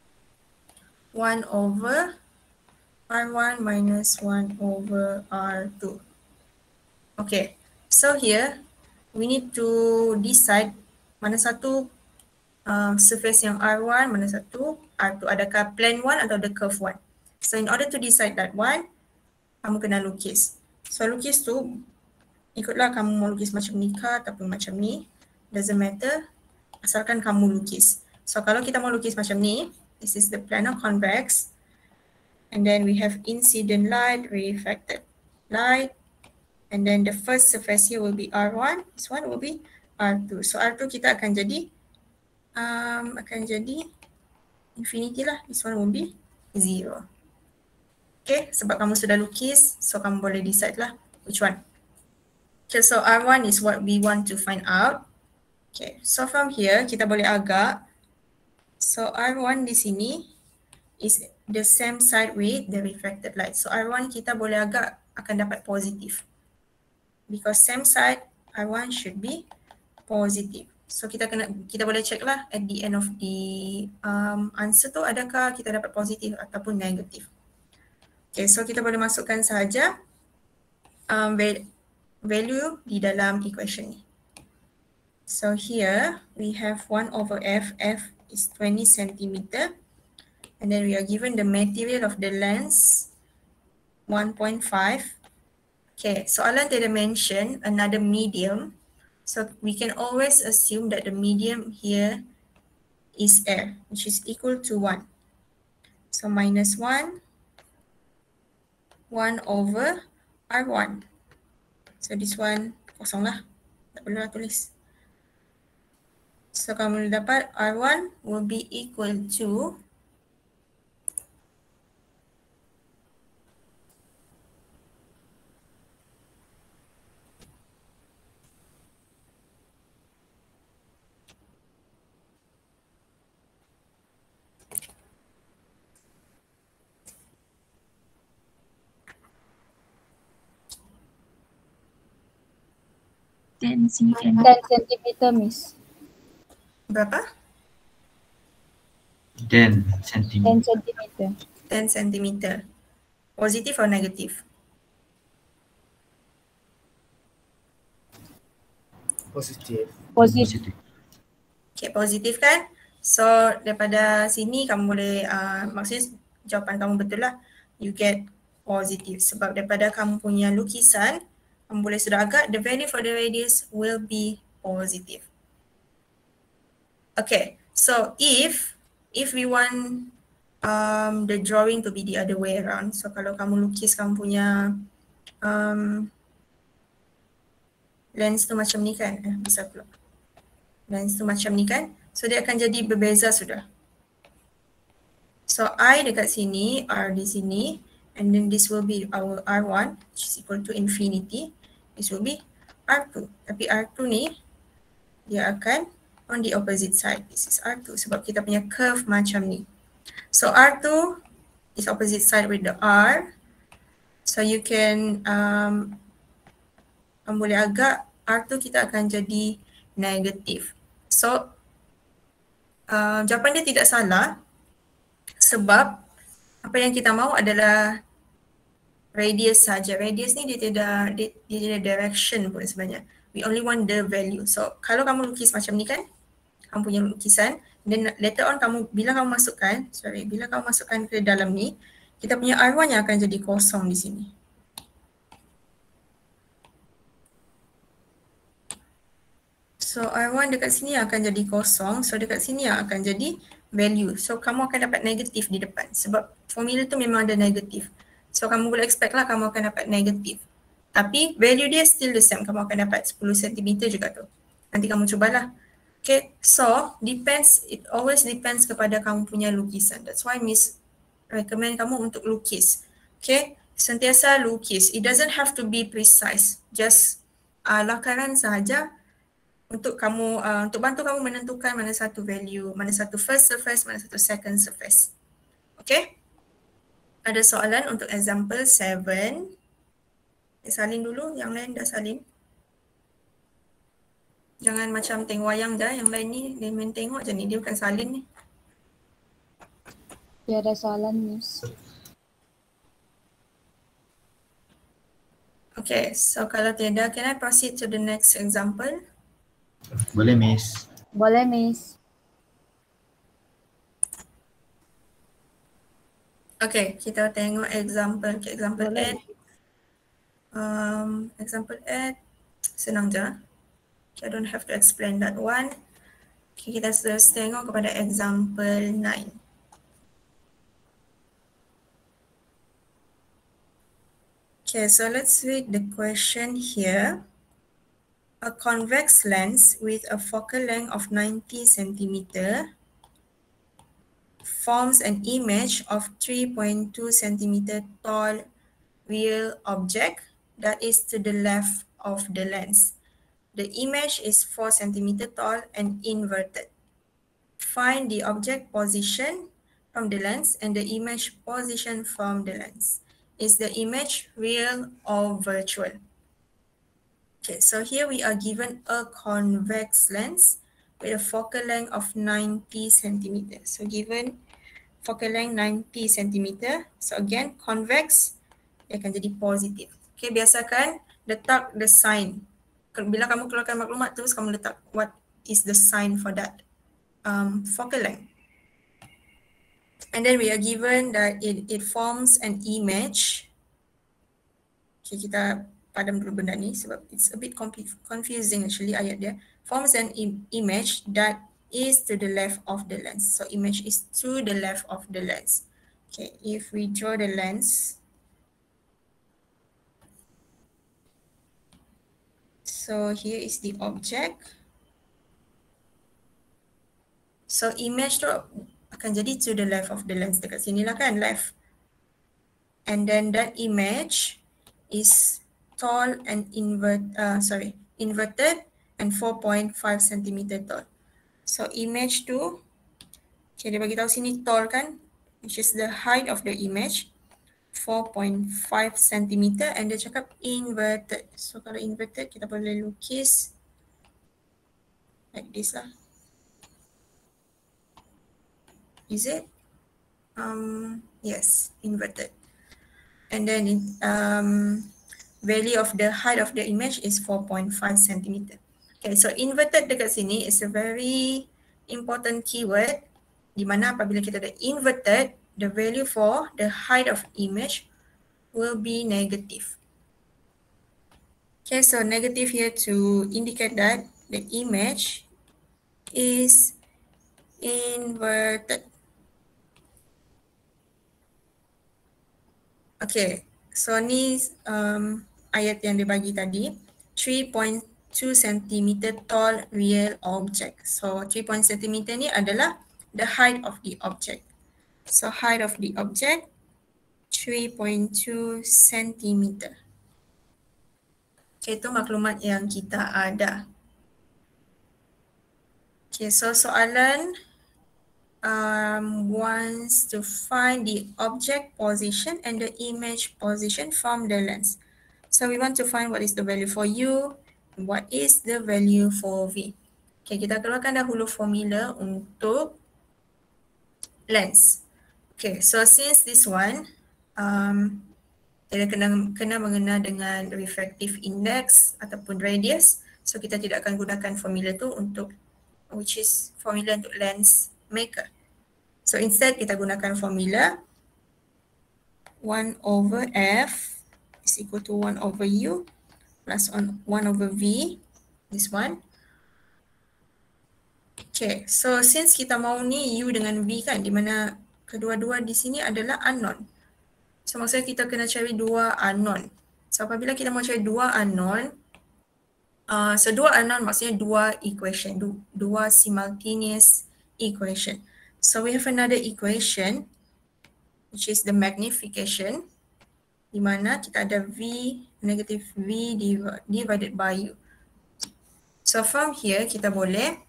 A: over R1 minus 1 over R2. Okay, so here we need to decide mana satu surface yang R1, mana satu R2. Adakah plane 1 atau the curve 1. So in order to decide that one, kamu kena lukis. So lukis tu, ikutlah kamu mau lukis macam ni kah ataupun macam ni. Doesn't matter, asalkan kamu lukis. So kalau kita mau lukis macam ni, this is the planar convex. And then we have incident light, reflected light. And then the first surface here will be R1, this one will be R2. So R2 kita akan jadi infinity lah. This one will be 0. Okay, sebab kamu sudah lukis, so kamu boleh decide lah which one. Okay, so R1 is what we want to find out. Okay, so from here kita boleh agak. So R1 di sini is the same side with the refracted light. So R1 kita boleh agak akan dapat positif. Because same side, R1 should be positive. So kita boleh check lah at the end of the answer tu adakah kita dapat positif ataupun negatif. Okay, so kita boleh masukkan sahaja value di dalam equation ni. So here we have 1 over F. F is 20 centimeter. And then we are given the material of the lens, 1.5. Okay, soalan tidak mention another medium. So we can always assume that the medium here is air, which is equal to 1. So minus 1 over R1. So this one kosong lah. Tak perlu lah tulis. So kamu dapat R1 will be equal to
B: Ten centimeter, Miss.
A: berapa?
D: 10 cm.
B: 10 centimeter.
A: 10 centimeter. Positive or negative?
E: Positif.
B: Positif.
A: Okay, positif kan? So daripada sini kamu boleh, maksudnya jawapan kamu betul lah. You get positive sebab daripada kamu punya lukisan, kamu boleh sudah agak the value for the radius will be positive. Okay, so if we want the drawing to be the other way around, so kalau kamu lukis kamu punya lens tu macam ni kan, bisa pula. Lens tu macam ni kan, so dia akan jadi berbeza sudah. So I dekat sini, R di sini, and then this will be our R1 which is equal to infinity. This will be R2. Tapi R2 ni dia akan on the opposite side. This is R2 sebab kita punya curve macam ni. So R2 is opposite side with the R. So you can boleh agak R2 kita akan jadi negatif. So jawapan dia tidak salah sebab apa yang kita mahu adalah radius saja. Radius ni dia tidak direction pun sebenarnya. We only want the value. So kalau kamu lukis macam ni kan, kamu punya lukisan, then later on bila kamu masukkan ke dalam ni, kita punya R1 yang akan jadi kosong di sini. So R1 dekat sini akan jadi kosong, so dekat sini yang akan jadi value. So kamu akan dapat negatif di depan sebab formula tu memang ada negatif. So kamu boleh expect lah kamu akan dapat negatif. Tapi value dia still the same, kamu akan dapat 10 cm juga tu. Nanti kamu cubalah. Okay, so it always depends kepada kamu punya lukisan. That's why Miss recommend kamu untuk lukis. Okay, sentiasa lukis. It doesn't have to be precise. Just lakaran sahaja untuk kamu, untuk bantu kamu menentukan mana satu value, mana satu first surface, mana satu second surface. Okay, ada soalan untuk example 7. Salin dulu, yang lain dah salin. Jangan macam tengok wayang dah, yang lain ni dia main tengok je ni, dia bukan salin ni.
B: Dia ada soalan, Miss.
A: Okay, so kalau tiada, can I proceed to the next example?
D: Boleh, Miss.
B: Boleh, Miss.
A: Okay, kita tengok example. Okay, example 8. Example 8, senang je. Okay, I don't have to explain that one. Okay, kita terus tengok kepada example 9. Okay, so let's read the question here. A convex lens with a focal length of 90 centimeter forms an image of 3.2 centimeter tall real object that is to the left of the lens. The image is 4 centimeter tall and inverted. Find the object position from the lens and the image position from the lens. Is the image real or virtual? Okay, so here we are given a convex lens with a focal length of 90 centimeters. So given focal length 90 centimeter, so again convex, dia akan jadi positif. Okay, biasakan letak the sign. Bila kamu keluarkan maklumat terus kamu letak what is the sign for that focal length. And then we are given that it forms an image Okay, kita padam dulu benda ni sebab it's a bit confusing actually ayat dia. Forms an image that is to the left of the lens. So image is to the left of the lens. Okay, if we draw the lens, so here is the object. So image tu akan jadi to the left of the lens, dekat sini lah kan, left. And then that image is tall and inverted and 4.5 cm tall. So image tu, okay, dia bagi tahu sini tall kan, which is the height of the image, 4.5 cm, and dia cakap inverted. So kalau inverted, kita boleh lukis like this lah. Is it? Yes, inverted. And then value of the height of the image is 4.5 cm. Okay, so inverted dekat sini is a very important keyword di mana apabila kita ada inverted, the value for the height of image will be negative. Okay, so negative here to indicate that the image is inverted. Okay, so ni ayat yang dibagi tadi, 3.2 cm tall real object. So 3 cm ni adalah the height of the object. So height of the object 3.2 cm. Okay, itu maklumat yang kita ada. Okay, so soalan wants to find the object position and the image position from the lens. So we want to find what is the value for U, and what is the value for V. Okay, kita keluarkan dahulu formula untuk lens. Okay, so since this one, dia kena mengena dengan refractive index ataupun radius, so kita tidak akan gunakan formula tu untuk, which is formula untuk lens maker. So instead kita gunakan formula 1 over F is equal to 1 over U plus 1 over V, this one. Okay, so since kita mau ni U dengan V kan, di mana kedua-dua di sini adalah unknown. So maksudnya kita kena cari dua unknown. So apabila kita mau cari dua unknown, so dua unknown maksudnya dua equation, dua simultaneous equation. So we have another equation which is the magnification, di mana kita ada V, negative V divided by U. So from here kita boleh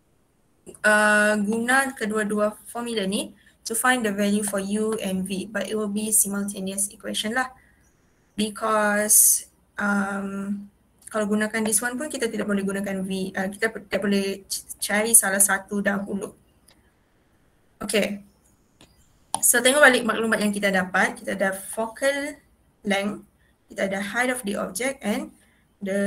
A: guna kedua-dua formula ni to find the value for U and V, but it will be simultaneous equation lah. Because kalau gunakan this one pun kita tidak boleh gunakan V, kita tidak boleh cari salah satu dahulu. Okay, so tengok balik maklumat yang kita dapat. Kita ada focal length, kita ada height of the object and the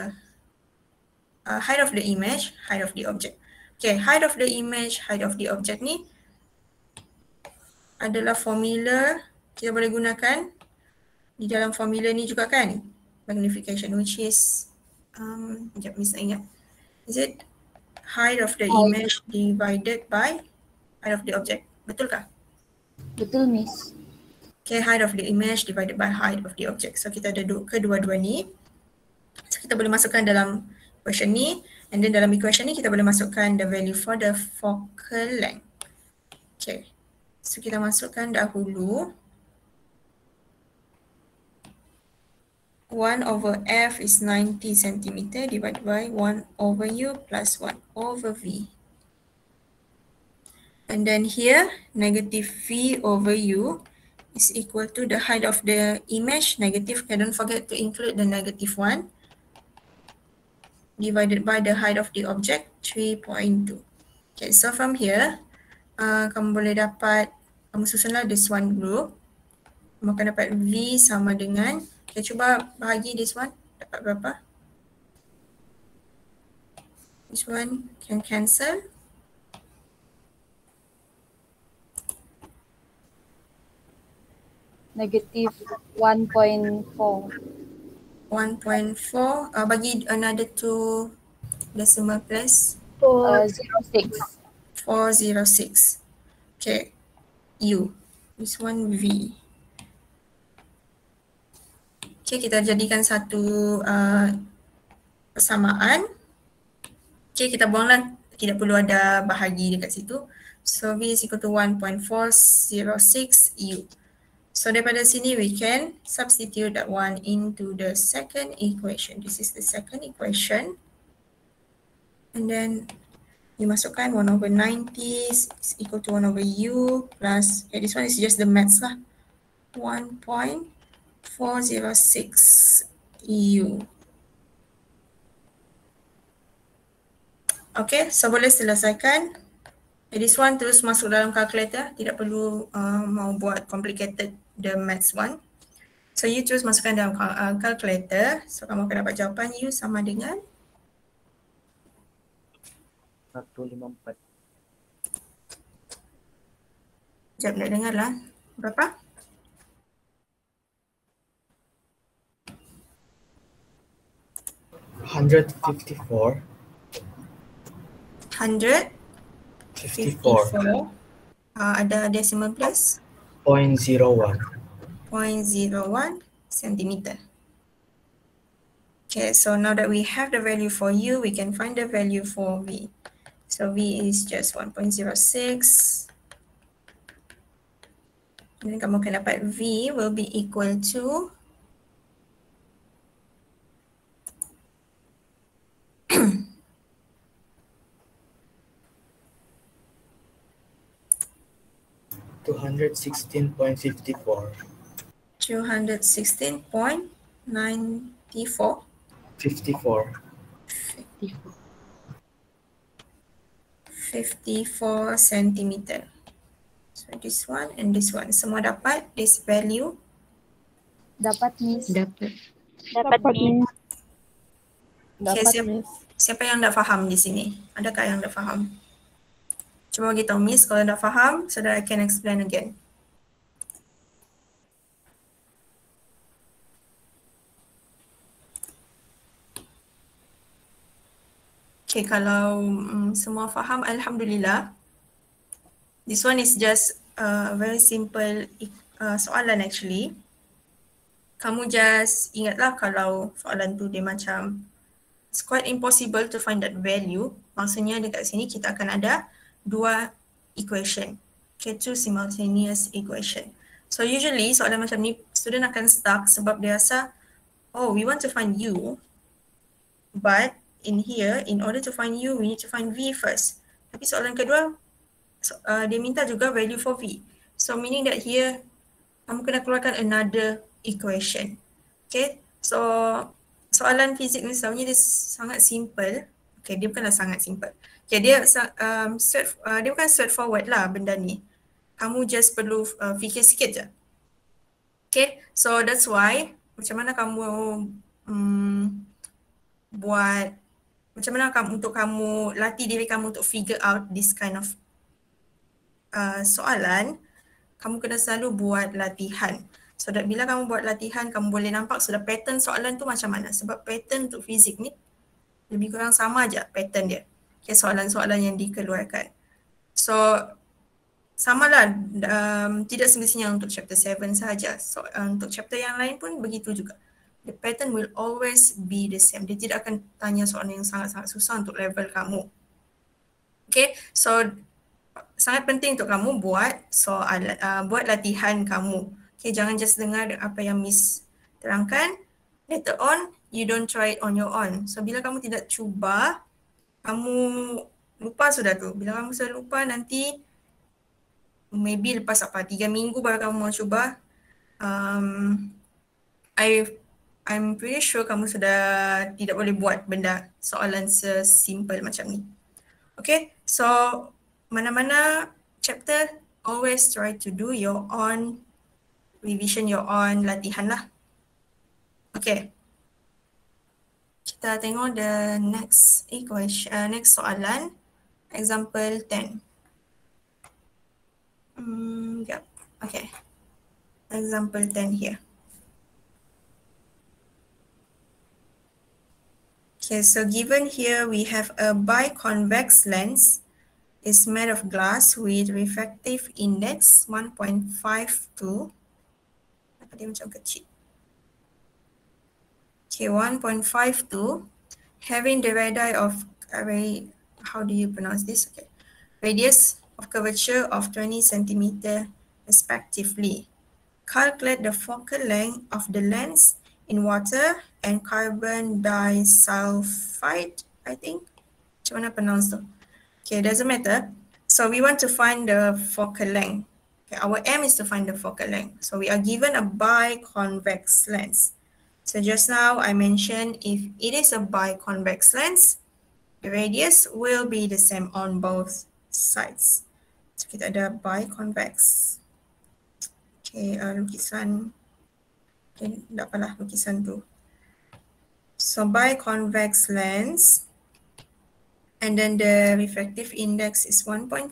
A: height of the image, height of the object. Okay, height of the image, height of the object ni adalah formula kita boleh gunakan di dalam formula ni juga kan, magnification, which is sekejap miss ingat, is it height of the image divided by height of the object, betulkah?
B: Betul, Miss.
A: Okay, height of the image divided by height of the object. So kita ada kedua-dua ni. So kita boleh masukkan dalam equation ni, and then dalam equation ni kita boleh masukkan the value for the focal length. Okay, so kita masukkan dahulu 1 over F is 90 cm divided by 1 over U plus 1 over V. And then here, negative V over U is equal to the height of the image, negative, okay, don't forget to include the negative one, divided by the height of the object, 3.2. Okay, so from here, kamu boleh dapat, kamu susunlah this one dulu. Kamu akan dapat V sama dengan, okay, cuba bahagi this one, dapat berapa? This one can cancel.
B: Negative 1.4.
A: 1.4. Bagi another two decimal place.
B: 06.
A: 406. Okay. U. This one V. Okay, kita jadikan satu persamaan. Okay, kita buanglah. Tidak perlu ada bahagi dekat situ. So V is equal to 1.406 U. So daripada sini we can substitute that one into the second equation. This is the second equation. And then you masukkan 1 over 90 is equal to 1 over U plus, okay, this one is just the maths lah. 1.406 U. Okay, so boleh selesaikan. This one terus masuk dalam calculator. Tidak perlu mau buat complicated the maths one. So you terus masukkan dalam calculator. So kamu akan dapat jawapan U sama dengan
E: 154.
A: Sekejap nak dengar lah. Berapa?
E: $154.
A: 154. Ada decimal place?
E: 0.01.
A: 0.01 centimeter. Okay, so now that we have the value for U, we can find the value for V. So V is just 1.06. And then kamu akan dapat V will be equal to
E: $216.54.
A: 216.94.
E: 54.
A: 54 centimeter. So this one and this one. Semua dapat this value.
B: Dapat, Miss.
C: Dapat,
A: Okay,
C: Miss. Dapat,
A: siapa,
C: Miss.
A: siapa yang tak faham di sini? Adakah yang tak faham? Cuba bagi tahu Miss kalau tak faham so that I can explain again. Okay, kalau semua faham, Alhamdulillah. This one is just a very simple soalan actually. Kamu just ingatlah kalau soalan tu dia macam it's quite impossible to find that value. Maksudnya dekat sini kita akan ada dua equation. Okay, two simultaneous equation. So usually soalan macam ni student akan stuck sebab dia rasa, oh we want to find U, but in here, in order to find U, we need to find V first. Tapi soalan kedua, dia minta juga value for V. So meaning that here, kamu kena keluarkan another equation. Okay, so soalan fizik ni sebenarnya dia sangat simple. Okay, dia bukanlah sangat simple. Okay, dia bukan straightforward lah benda ni. Kamu just perlu fikir sikit je. Okay, so that's why macam mana kamu buat, macam mana untuk kamu latih diri kamu untuk figure out this kind of soalan, kamu kena selalu buat latihan. So that bila kamu buat latihan, kamu boleh nampak sudah pattern soalan tu macam mana. Sebab pattern untuk fizik ni lebih kurang sama aja pattern dia. Okay, soalan-soalan yang dikeluarkan. So samalah, tidak semestinya untuk chapter 7 sahaja. So untuk chapter yang lain pun begitu juga. The pattern will always be the same. Dia tidak akan tanya soalan yang sangat-sangat susah untuk level kamu. Okay, so sangat penting untuk kamu buat buat latihan kamu. Okay, jangan just dengar apa yang Miss terangkan. Later on, you don't try it on your own. So bila kamu tidak cuba, kamu lupa sudah tu. Bila kamu sudah lupa, nanti maybe lepas 3 minggu baru kamu mau cuba. I'm pretty sure kamu sudah tidak boleh buat benda soalan sesimpel macam ni. Okay, so mana-mana chapter, always try to do your own revision, your own latihan lah. Okay, kita tengok the next equation, next soalan, example 10. Yep. Okay, example 10 here. Okay, so given here we have a biconvex lens is made of glass with refractive index 1.52. Apa dia macam kecil? Okay, 1.52. Having the radii of how do you pronounce this? Okay, radius of curvature of 20 centimeter respectively. Calculate the focal length of the lens in water and carbon disulfide, I think. Macam mana pronounce tu? Okay, doesn't matter. So we want to find the focal length. Okay, our aim is to find the focal length. So we are given a biconvex lens. So just now I mentioned if it is a biconvex lens, the radius will be the same on both sides. So kita ada biconvex. Okay, lukisan. Okay, tak apalah lukisan tu. So biconvex lens. And then the refractive index is 1.52.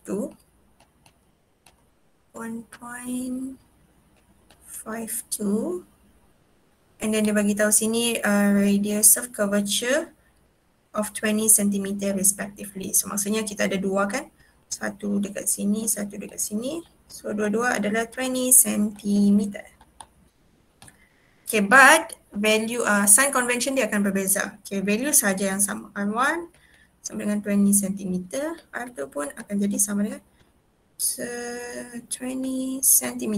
A: 1.52. And then dia bagi tahu sini radius of curvature of 20 cm respectively. So maksudnya kita ada dua kan? Satu dekat sini, satu dekat sini. So dua-dua adalah 20 cm. Okay, but value sign convention dia akan berbeza. Okay, value saja yang sama. R1 sama dengan 20 cm. R2 pun akan jadi sama dengan 20 cm.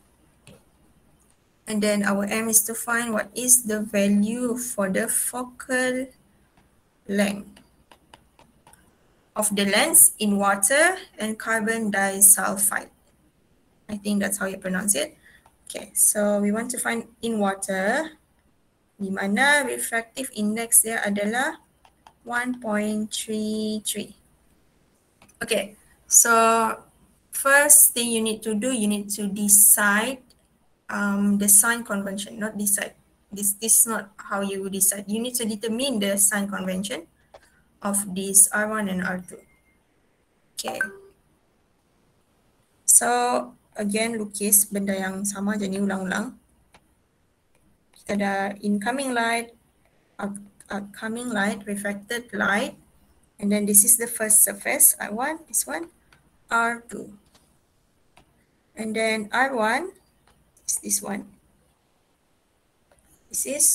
A: And then our aim is to find what is the value for the focal length of the lens in water and carbon disulfide. I think that's how you pronounce it. Okay, so we want to find in water, di mana refractive index dia adalah 1.33. Okay, so first thing you need to do, you need to decide the sign convention, not decide. This is not how you decide. You need to determine the sign convention of this R1 and R2. Okay. So again, lukis benda yang sama je ni ulang-ulang. Kita ada incoming light, outcoming light, refracted light, and then this is the first surface, R1, this one, R2. And then R1 is this one. This is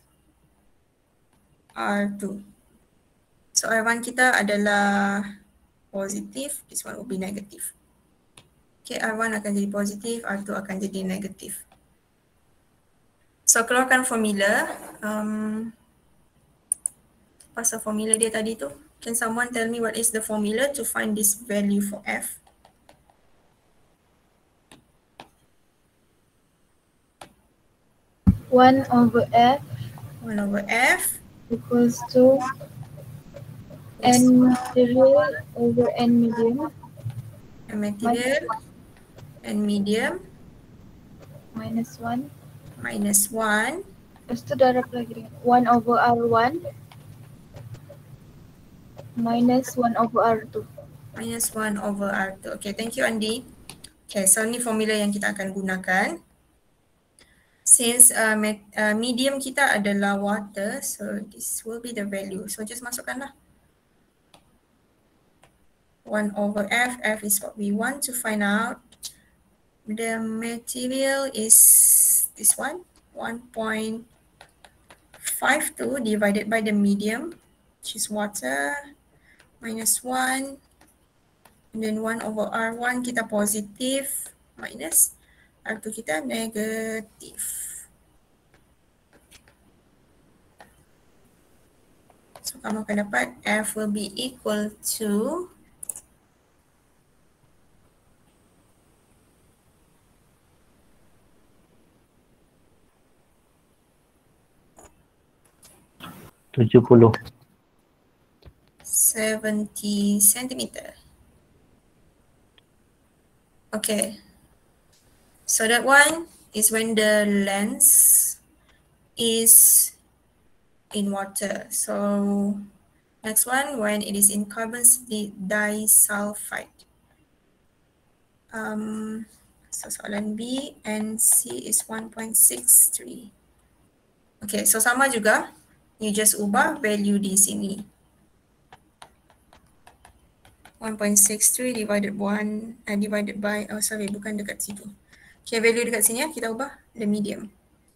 A: R2. So R1 kita adalah positif, this one will be negative. Okay, R1 akan jadi positif, R2 akan jadi negatif. So keluarkan formula. Pasal formula dia tadi tu. Can someone tell me what is the formula to find this value for F?
B: One over F
A: 1 over F
B: equals to N material over N medium
A: material and medium
B: minus 1.
A: minus 1
B: Lepas tu darab lagi dengan 1 over R1 minus 1 over R2.
A: minus 1 over R2. Okay, thank you Andi. Okay, so ni formula yang kita akan gunakan. Since medium kita adalah water, so this will be the value. So just masukkanlah. 1 over F. F is what we want to find out. The material is this one, 1.52 divided by the medium, which is water, minus 1. And then 1 over R1 kita positif, minus R2 kita negatif. So kamu akan dapat F will be equal to
E: $70.
A: 70 centimeter. Okay. So that one is when the lens is in water. So next one, when it is in carbon disulfide. So soalan B and C is 1.63. Okay, so sama juga. You just ubah value di sini. 1.63 divided by, oh sorry, bukan dekat situ. Okay, value dekat sini ya, kita ubah the medium.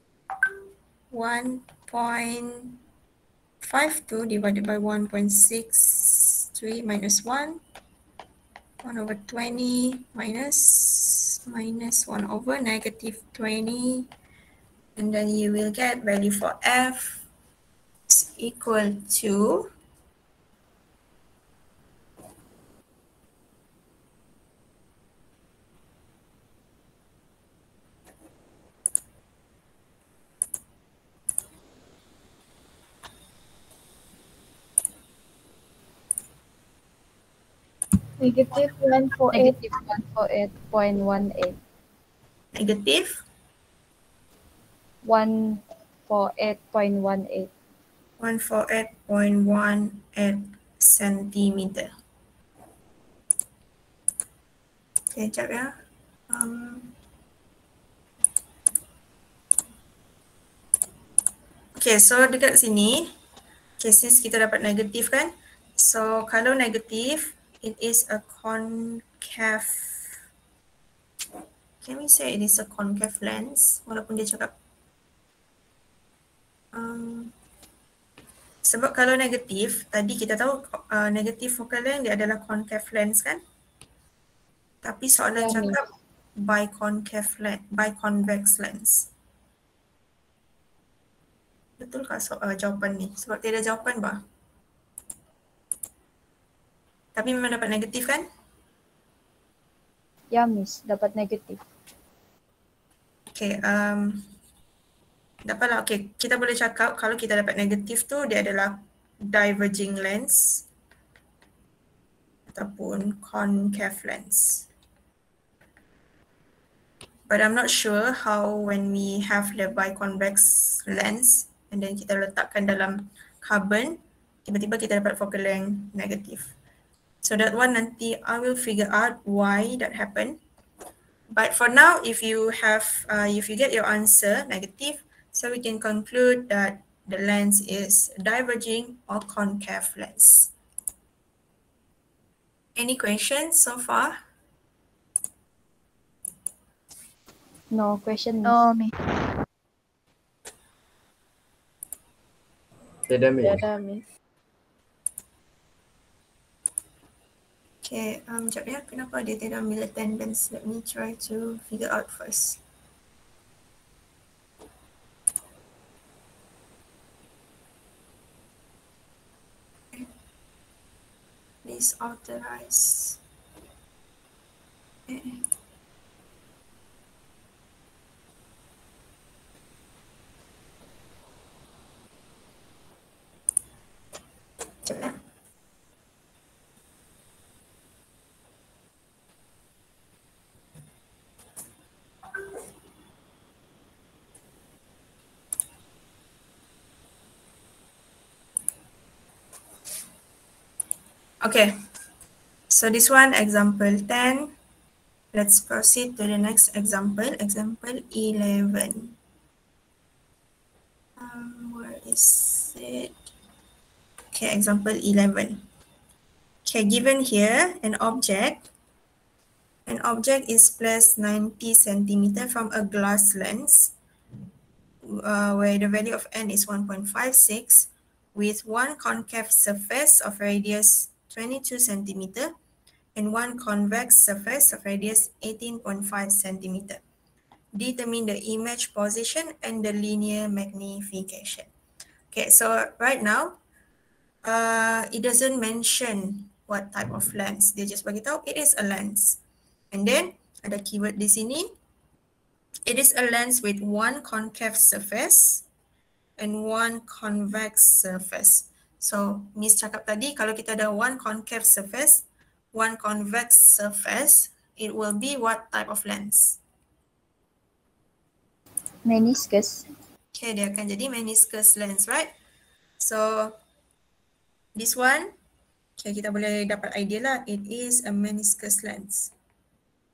A: 1.52 divided by 1.63 minus 1. 1 over 20 minus 1 over negative 20. And then you will get value for F is equal to
C: Negative 148.
B: Negative 148.18.
A: negative
B: 148.18.
A: 148.18 centimeter. Okay, sekejap ya. Okay, so dekat sini, okay, since kita dapat negatif kan, so kalau negatif, it is a concave. Can we say it is a concave lens? Walaupun dia cakap sebab kalau negatif, tadi kita tahu negatif focal length dia adalah concave lens kan? Tapi soalan cakap biconvex lens. Betulkah jawapan ni? Sebab tiada jawapan bah. Tapi memang dapat negatif kan?
B: Ya, Miss, dapat negatif.
A: Okay, dapatlah. Okay, kita boleh cakap kalau kita dapat negatif tu dia adalah diverging lens ataupun concave lens. But I'm not sure how when we have the biconvex lens and then kita letakkan dalam carbon, tiba-tiba kita dapat focal length negative. So that one nanti I will figure out why that happened. But for now, if you get your answer negative, so we can conclude that the lens is diverging or concave lens. Any questions so far?
B: No question, Miss.
C: No, Miss.
F: Tiada, Miss.
C: Tiada, Miss.
A: Okay, sekejap ya, kenapa dia tidak ambil attendance? Let me try to figure out first. Okay. Please authorize. Okay. Sekejap ya. Okay, so this one example 10. Let's proceed to the next example, example 11. Where is it? Okay, example 11. Okay, given here an object is placed 90 centimeter from a glass lens where the value of n is 1.56 with one concave surface of radius 22 centimeter and one convex surface of radius 18.5 centimeter. Determine the image position and the linear magnification. Okay, so right now, it doesn't mention what type of lens. Dia just bagi tahu it is a lens. And then ada keyword di sini. It is a lens with one concave surface and one convex surface. So, Miss cakap tadi kalau kita ada one concave surface, one convex surface, it will be what type of lens?
B: Meniscus.
A: Okay, dia akan jadi meniscus lens, right? So, this one, okay, kita boleh dapat idea lah. It is a meniscus lens.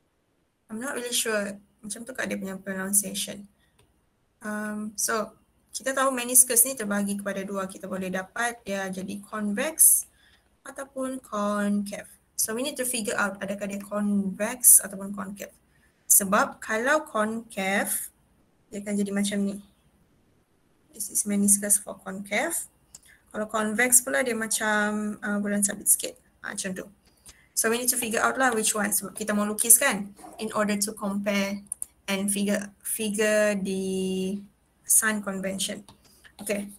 A: I'm not really sure. Macam tu kat dia punya pronunciation. So, kita tahu meniscus ni terbagi kepada dua. Kita boleh dapat dia jadi convex ataupun concave. So we need to figure out adakah dia convex ataupun concave. Sebab kalau concave, dia akan jadi macam ni. This is meniscus for concave. Kalau convex pula dia macam bulan sabit sikit. Macam tu. So we need to figure out lah which one. Sebab kita mau lukis kan, in order to compare and figure the sign convention. Okay.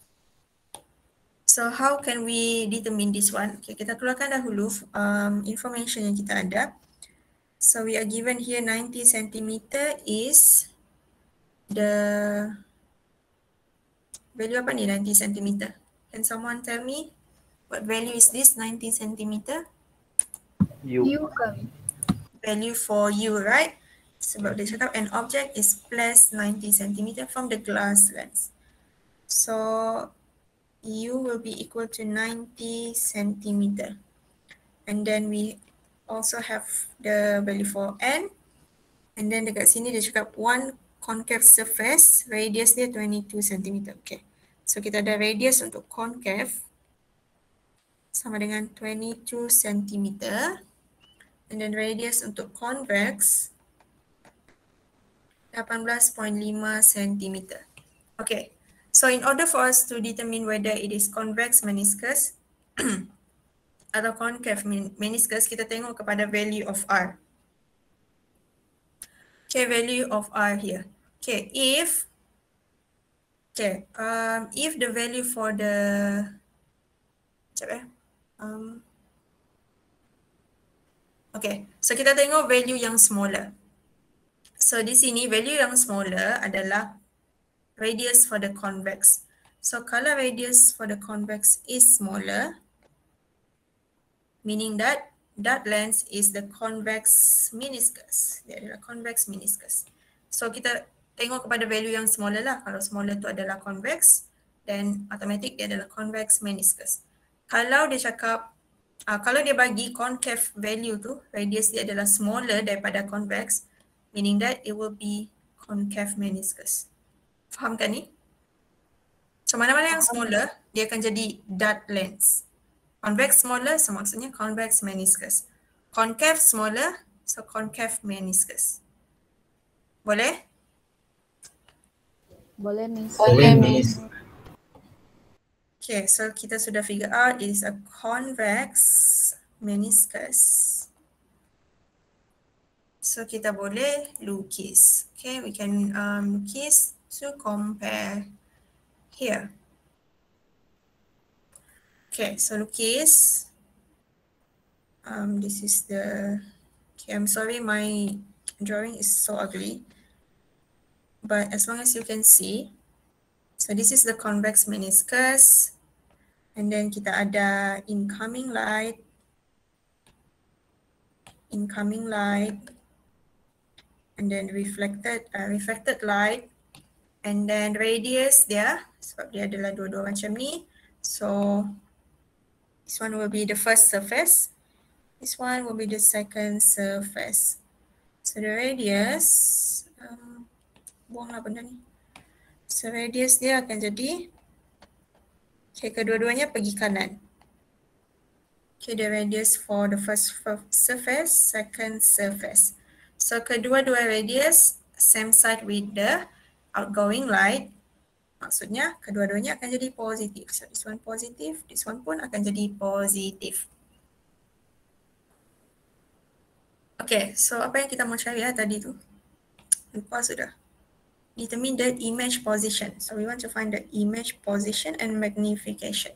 A: So how can we determine this one? Okay, kita keluarkan dahulu information yang kita ada. So we are given here 90 cm is the value apa ni 90 cm? Can someone tell me what value is this 90 cm?
C: U kami.
A: Value for U, right? Sebab dia cakap an object is placed 90 cm from the glass lens. So U will be equal to 90 cm. And then we also have the value for N. And then dekat sini dia cakap one concave surface, radius dia 22 cm. Okay. So kita ada radius untuk concave sama dengan 22 cm. And then radius untuk convex 18.5 cm. Okay. So in order for us to determine whether it is convex meniscus atau concave meniscus, kita tengok kepada value of R. Okay, value of R here. Okay, if the value for the okay, so kita tengok value yang smaller. So di sini value yang smaller adalah radius for the convex. So kalau radius for the convex is smaller, meaning that that lens is the convex meniscus. Dia adalah convex meniscus. So kita tengok kepada value yang smaller lah. Kalau smaller tu adalah convex, then automatic dia adalah convex meniscus. Kalau dia cakap, kalau dia bagi concave value tu, radius dia adalah smaller daripada convex, meaning that it will be concave meniscus. Faham kan ni? So mana-mana yang smaller, dia akan jadi dart lens. Convex smaller, so maksudnya convex meniscus. Concave smaller, so concave meniscus. Boleh?
B: Boleh, Miss.
D: Boleh, Miss.
A: Okay, so kita sudah figure out it is a convex meniscus. So kita boleh lukis. Okay, we can lukis to compare here. Okay, so lukis. This is the, okay, I'm sorry my drawing is so ugly. But as long as you can see, so this is the convex meniscus. And then kita ada incoming light, and then reflected light, and then radius dia, sebab dia adalah dua-dua macam ni. So this one will be the first surface, this one will be the second surface. So the radius, buanglah benda ni. So radius dia akan jadi, okay, kedua-duanya pergi kanan. Okay, the radius for the first surface, second surface. So kedua-dua radius same side with the outgoing light. Maksudnya kedua-duanya akan jadi positif. So this one positif, this one pun akan jadi positif. Okay, so apa yang kita mau cari tadi tu? Lupa sudah. Determine the image position. So we want to find the image position and magnification.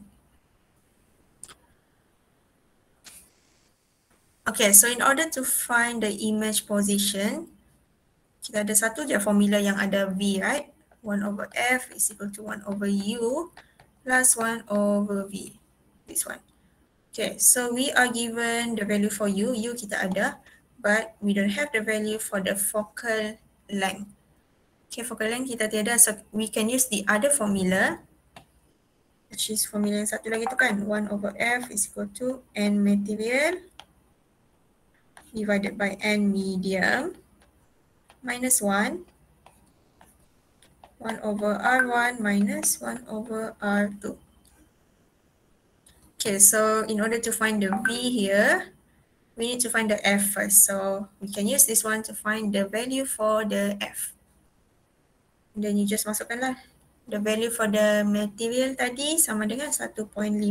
A: Okay, so in order to find the image position, kita ada satu je formula yang ada V, right? 1 over F is equal to 1 over U plus 1 over V. This one. Okay, so we are given the value for U. U kita ada, but we don't have the value for the focal length. Okay, focal length kita tiada, so we can use the other formula, which is formula yang satu lagi tu kan, 1 over F is equal to N material divided by N medium minus 1 1 over R1 minus 1 over R2. Okay, so in order to find the V here, we need to find the F first. So we can use this one to find the value for the F. And then you just masukkanlah. The value for the material tadi sama dengan 1.56.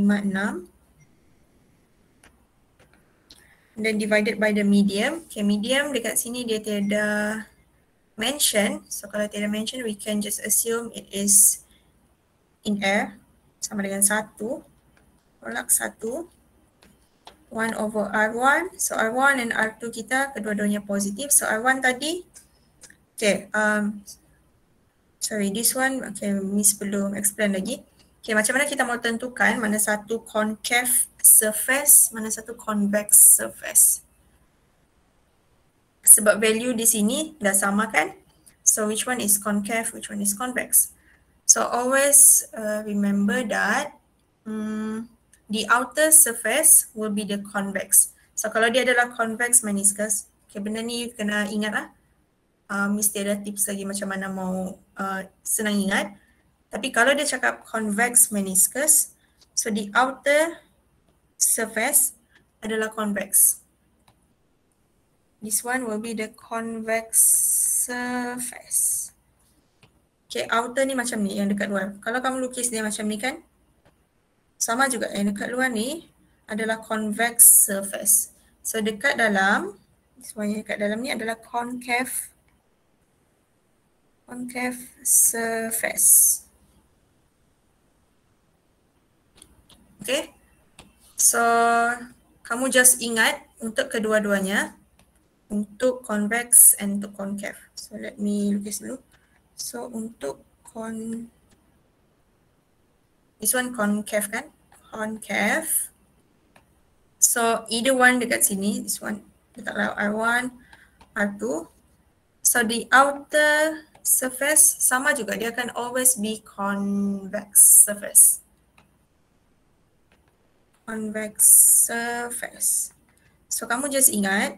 A: And then divided by the medium. Okay, medium dekat sini dia tiada mention. So kalau tiada mention, we can just assume it is in air. Sama dengan 1. Tolak 1. 1 over R1. So R1 and R2 kita kedua-duanya positif. So R1 tadi, okay, sorry, this one, okay, Miss belum explain lagi. Okay, macam mana kita mau tentukan mana satu concave surface, mana satu convex surface. Sebab value di sini dah sama kan? So which one is concave, which one is convex? So always remember that the outer surface will be the convex. So kalau dia adalah convex meniscus, okay, benda ni kena ingat lah. Mesti ada tips lagi macam mana mau senang ingat. Tapi kalau dia cakap convex meniscus, so the outer surface adalah convex. This one will be the convex surface. Okay, outer ni macam ni yang dekat luar. Kalau kamu lukis dia macam ni kan, sama juga yang dekat luar ni adalah convex surface. So dekat dalam, semuanya dekat dalam ni adalah concave surface. Okay, so kamu just ingat untuk kedua-duanya, untuk convex and untuk concave. So let me lukis dulu. So untuk this one concave kan? Concave. So either one dekat sini, this one dekat R1, R2. So the outer surface sama juga, dia akan always be convex surface. Convex surface. So kamu just ingat,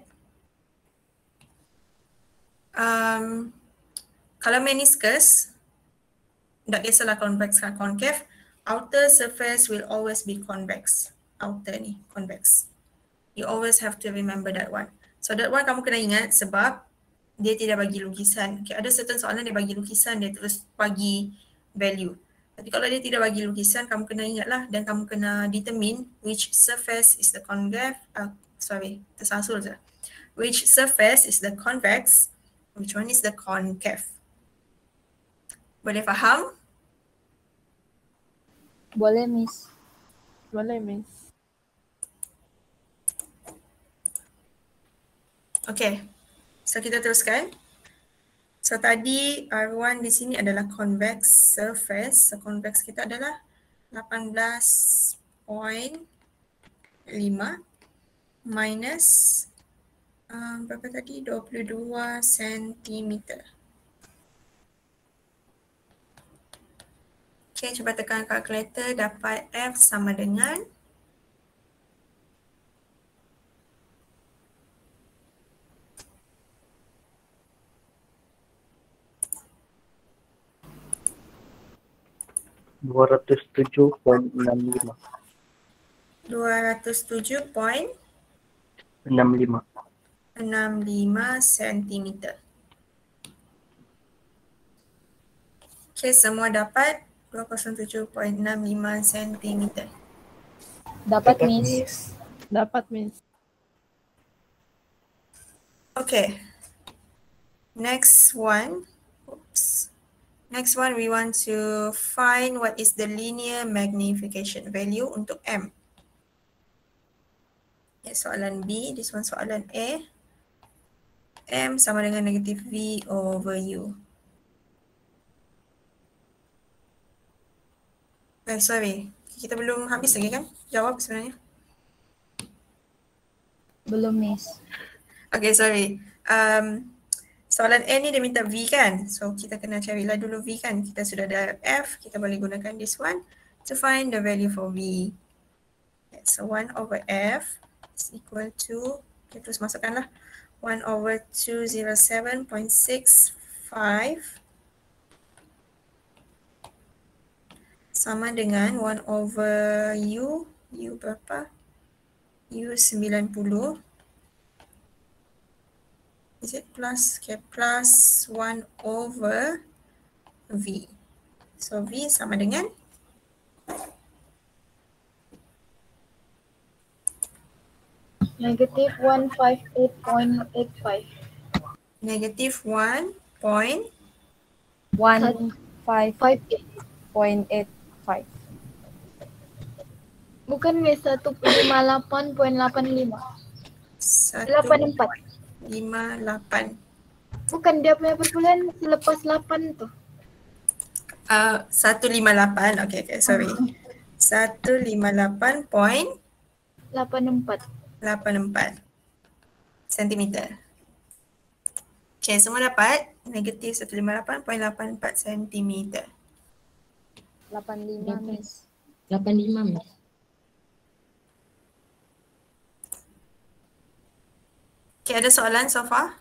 A: kalau meniscus, tak kisahlah convex atau concave, outer surface will always be convex. Outer ni, convex. You always have to remember that one. So that one kamu kena ingat sebab dia tidak bagi lukisan. Okay, ada certain soalan dia bagi lukisan, dia terus bagi value. Tapi kalau dia tidak bagi lukisan, kamu kena ingatlah dan kamu kena determine which surface is the convex, tersasul je. Which surface is the convex, which one is the concave. Boleh faham?
B: Boleh, Miss.
F: Boleh, Miss.
A: Okay, so kita teruskan. So tadi R1 di sini adalah convex surface. So convex kita adalah 18.5 minus berapa tadi? 22 cm. Okay, cuba tekan kalkulator, dapat F sama dengan
E: 207.65.
A: 207.65 cm. Okay, semua dapat 207.65 cm.
B: Dapat, Miss.
F: Dapat, Miss.
A: Okay. Next one. Oops. Next one, we want to find what is the linear magnification value untuk M. Okay, soalan B, this one soalan A. M sama dengan negatif V over U. Sorry, kita belum habis lagi kan? Jawab sebenarnya.
B: Belum, Miss.
A: Okay, sorry. Soalan A ni dia minta V kan? So kita kena carilah dulu V kan? Kita sudah ada F, kita boleh gunakan this one to find the value for V. Okay, so 1 over F is equal to, okay, terus masukkanlah 1 over 207.65 sama dengan 1 over U. U berapa? U 90. Is it plus? Okay, plus 1 over V. So V sama dengan
C: Negative 158.85.
A: negative 1.58.
B: 15.85.
C: Bukan Miss, 158.85. 84.
A: 158.
C: Bukan, dia punya perpuluhan selepas 8 tu.
A: 158. Okay, sorry. 158.84
C: 84.
A: sentimeter. Okay, semua dapat? Negatif 158.84 sentimeter.
B: 85 Miss.
G: 85 Miss.
A: Okay, ada soalan so far?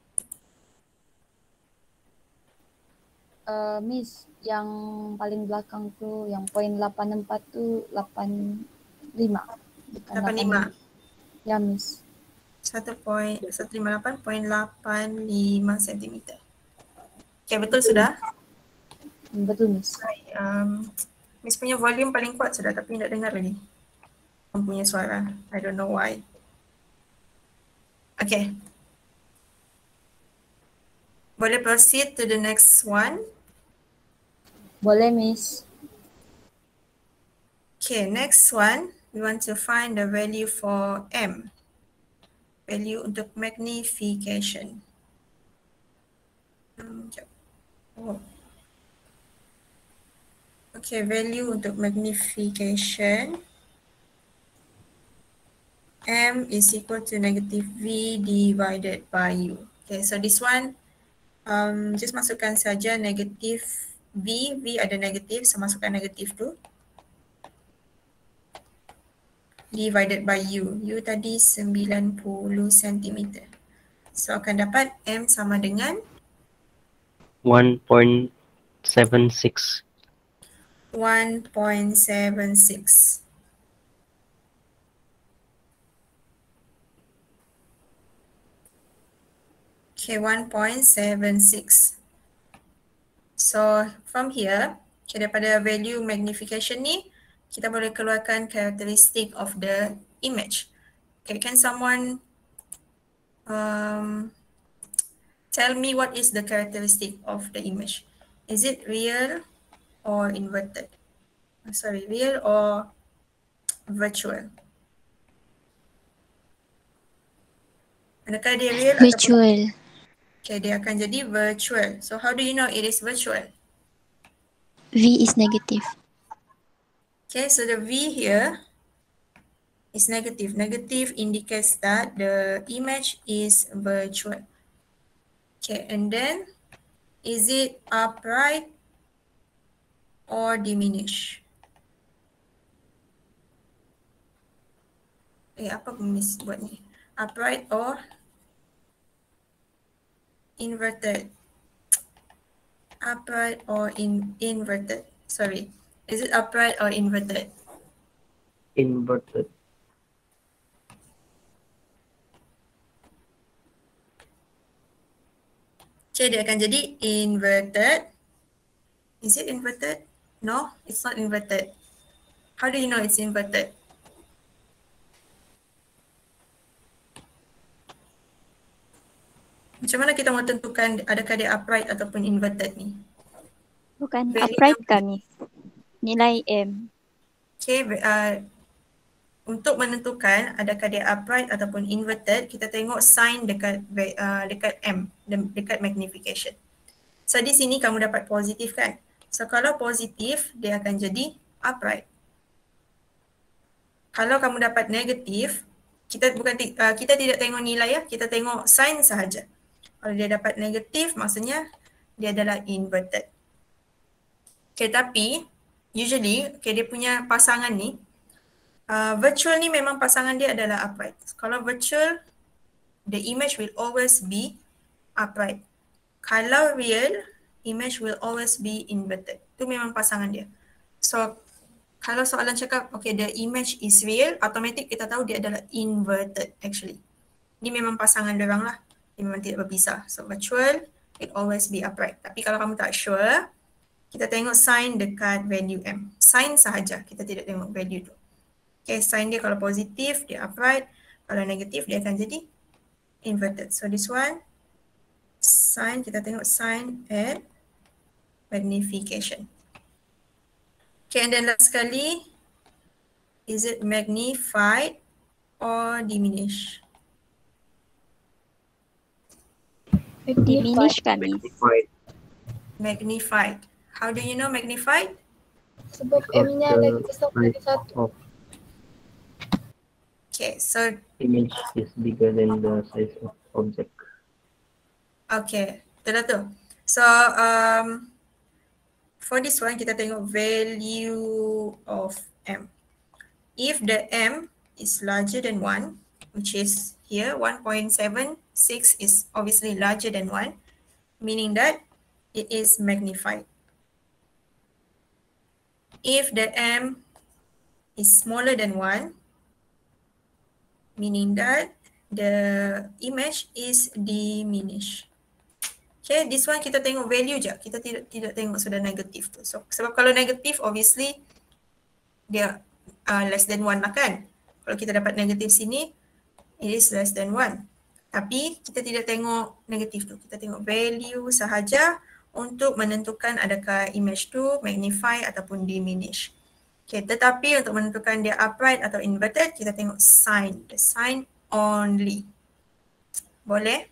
B: Miss, yang paling belakang tu yang poin 84 tu 85. Bukan
A: 85.
B: Ya Miss.
A: 158.85 cm. Okay, betul sudah?
B: Betul Miss.
A: Miss punya volume paling kuat sudah tapi tak dengar lagi. Punya suara. I don't know why. Okay. Boleh proceed to the next one.
B: Boleh Miss.
A: Okay, next one. We want to find the value for M. Value untuk magnification. Oh. Okay, value untuk magnification. M is equal to negative V divided by U. Okay, so this one, just masukkan saja negative V. V ada negatif, so masukkan negatif tu. Divided by U. U tadi 90 cm. So akan dapat M sama dengan
E: 1.76.
A: 1.76. Okay, 1.76. So from here, okay, daripada value magnification ni, kita boleh keluarkan characteristic of the image. Okay, can someone tell me what is the characteristic of the image? Is it real or inverted? Sorry, real or virtual? Adakah dia real
H: Virtual.
A: Okay, dia akan jadi virtual. So how do you know it is virtual?
H: V is negative.
A: Okay, so the V here is negative. Negative indicates that the image is virtual. Okay, and then is it upright or diminished? Apa Miss buat ni? Upright or inverted? Upright or inverted? Sorry. Is it upright or inverted?
E: Inverted.
A: Okay, dia akan jadi inverted. Is it inverted? No, it's not inverted. How do you know it's inverted? Macam mana kita mau tentukan adakah dia upright ataupun inverted ni?
H: Bukan
A: Value
H: upright
A: yang-
H: kami. Nilai M.
A: Okay, untuk menentukan adakah dia upright ataupun inverted, kita tengok sign dekat M, dekat magnification. So di sini kamu dapat positif kan? So kalau positif, dia akan jadi upright. Kalau kamu dapat negatif, kita tidak tengok nilai ya, kita tengok sign sahaja. Kalau dia dapat negatif, maksudnya dia adalah inverted. Okay, tapi usually, okay, dia punya pasangan ni, virtual ni memang pasangan dia adalah upright. Kalau virtual, the image will always be upright. Kalau real, image will always be inverted. Itu memang pasangan dia. So kalau soalan cakap, okay, the image is real, automatic kita tahu dia adalah inverted actually. Ini memang pasangan dorang lah. Dia memang tidak berpisah. So virtual, it always be upright. Tapi kalau kamu tak sure, kita tengok sign dekat value M. Sign sahaja, kita tidak tengok value tu. Okay, sign dia kalau positif, dia upright. Kalau negatif, dia akan jadi inverted. So this one, sign, kita tengok sign and magnification. Okay, and then last sekali, is it magnified or diminished?
H: Diminish kami.
E: Magnified.
A: Magnified. How do you know magnified?
C: Sebab
E: Because
C: M-nya lagi besar
E: the
C: dari
E: size
C: 1.
E: of
A: Okay, so
E: image is bigger than the size of object.
A: okay, betul tu. So for this one kita tengok value of M. If the M is larger than 1, which is here 1.76 is obviously larger than 1, meaning that it is magnified. If the M is smaller than 1, meaning that the image is diminished. Okay, this one kita tengok value je. Kita tidak tengok sudah negatif tu. So sebab kalau negatif obviously dia less than 1 lah kan. Kalau kita dapat negatif sini, it is less than 1. Tapi kita tidak tengok negatif tu. Kita tengok value sahaja untuk menentukan adakah image tu magnify ataupun diminish. Okay, tetapi untuk menentukan dia upright atau inverted, kita tengok sign. The sign only. Boleh?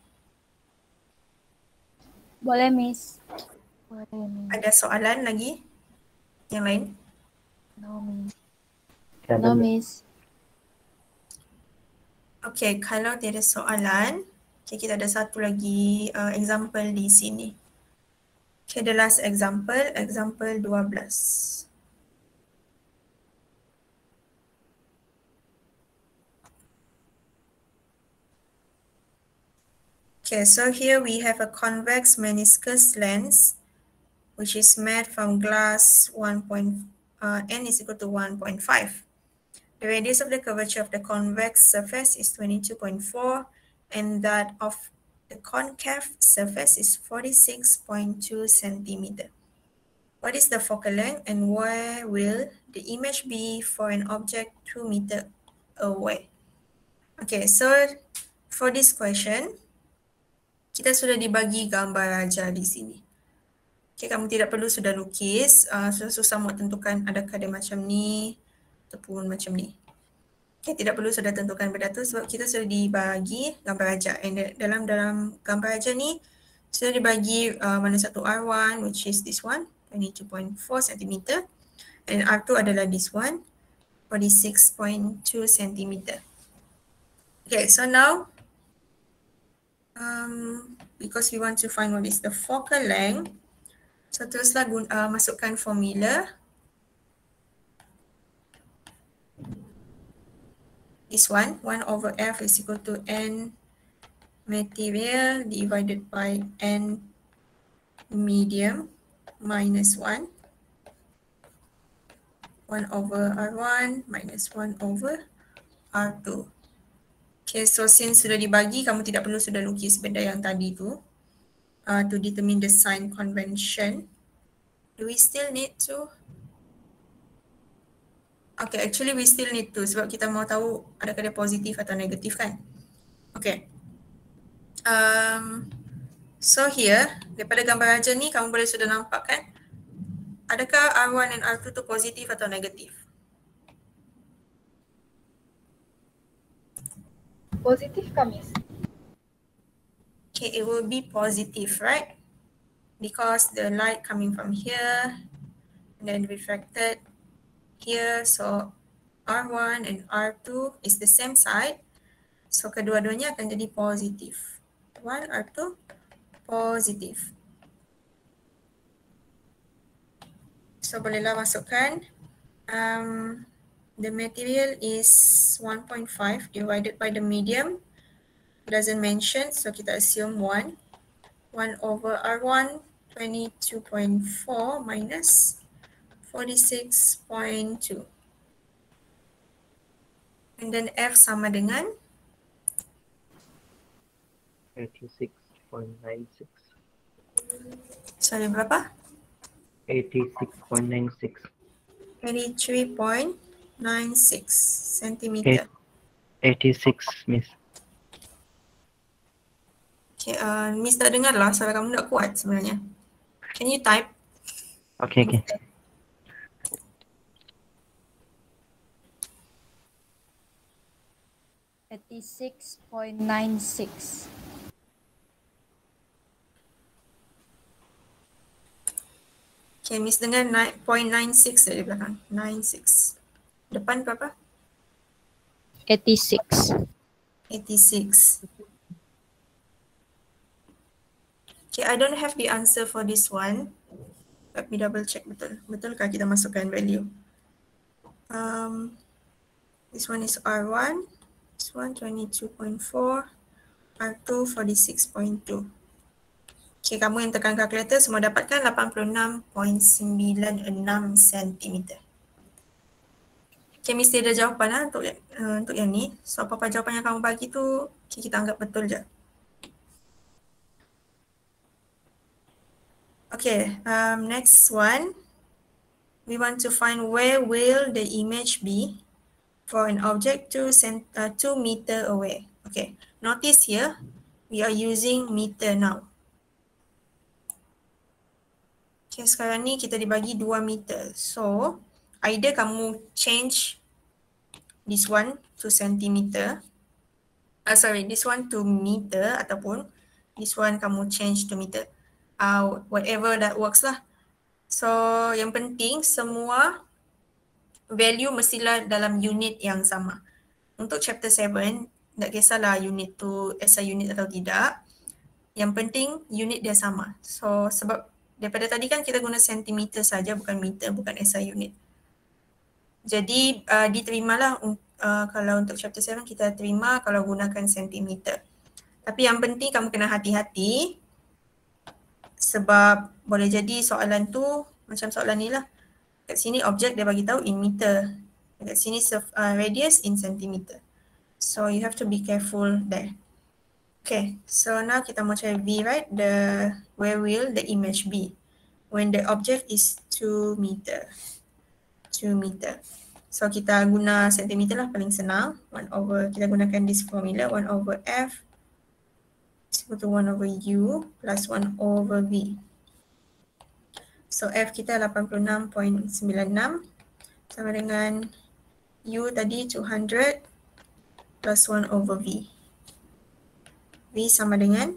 B: Boleh, Miss. Boleh, Miss.
A: Ada soalan lagi? Yang lain?
B: No, Miss.
E: Can
B: No,
E: I-
B: Miss.
A: Okay, kalau tiada soalan, okay, kita ada satu lagi example di sini. Okay, the last example, example 12. Okay, so here we have a convex meniscus lens which is made from glass n is equal to 1.5. The radius of the curvature of the convex surface is 22.4 and that of the concave surface is 46.2 centimeter. What is the focal length and where will the image be for an object 2 meter away? Okay, so for this question, kita sudah dibagi gambar raja di sini. Okay, kamu tidak perlu sudah lukis, susah-susah mau tentukan adakah dia macam ni ataupun macam ni. Okay, tidak perlu sudah tentukan benda tu sebab kita sudah dibagi gambar raja. And dalam gambar raja ni sudah dibagi mana satu R1 which is this one, 22.4 cm. And R2 adalah this one, 46.2 cm. Okay, so now because we want to find what is the focal length, so teruslah masukkan formula. This one, 1 over F is equal to N material divided by N medium minus 1. 1 over R1 minus 1 over R2. Okay, so since sudah dibagi, kamu tidak perlu sudah lukis benda yang tadi tu to determine the sign convention. Do we still need to? Okay, actually we still need to sebab kita mau tahu adakah dia positif atau negatif kan? Okay. So here, daripada gambar raja ni kamu boleh sudah nampak kan? Adakah R1 dan R2 tu positif atau negatif?
C: Positif kah, Miss?
A: Okay, it will be positive, right? Because the light coming from here and then refracted here. So R1 and R2 is the same side. So kedua-duanya akan jadi positif. R1, R2, positif. So bolehlah masukkan. The material is 1.5 divided by the medium. Doesn't mention, so kita assume 1. 1 over R1, 22.4 minus 46.2. And then F sama dengan
E: 86.96.
A: sorry berapa?
E: 86.96.
A: 83.96 centimeter.
E: 86, Miss.
A: Okay, Miss tak dengar lah, suara kamu tak kuat sebenarnya. Can you type?
E: Okay, okay.
B: .96.
A: Okay, Miss dengar 0.96 dari belakang. 96. Depan berapa?
B: 86.
A: 86. Okay, I don't have the answer for this one. Let me double check betul. Betulkah kita masukkan value? This one is R1. This one 22.4. R2 46.2. Okay, kamu yang tekan kalkulator semua dapatkan 86.96 cm. Okay, mesti ada jawapan lah untuk yang ni. So, apa-apa jawapan yang kamu bagi tu, okay, kita anggap betul je. Okay, next one. We want to find where will the image be for an object 2 meter away. Okay, notice here, we are using meter now. Okay, sekarang ni kita dibagi 2 meter. So, either kamu change this one to centimeter. This one to meter ataupun this one kamu change to meter. Whatever that works lah. So, yang penting semua value mestilah dalam unit yang sama. Untuk chapter 7, tak kisahlah unit tu SI unit atau tidak. Yang penting unit dia sama. So, sebab daripada tadi kan kita guna sentimeter saja, bukan meter, bukan SI unit. Jadi diterimalah kalau untuk chapter 7 kita terima kalau gunakan sentimeter. Tapi yang penting kamu kena hati-hati sebab boleh jadi soalan tu macam soalan ni lah. Kat sini objek dia bagi tahu in meter. Kat sini radius in centimeter. So you have to be careful there. Okay, so now kita mau cari V, right? Where will the image be when the object is 2 meter? 2 meter. So kita guna centimeter lah paling senang. Kita gunakan this formula 1 over F is equal to 1 over U plus 1 over V. So F kita 86.96 sama dengan U tadi 200 plus 1 over V. V sama dengan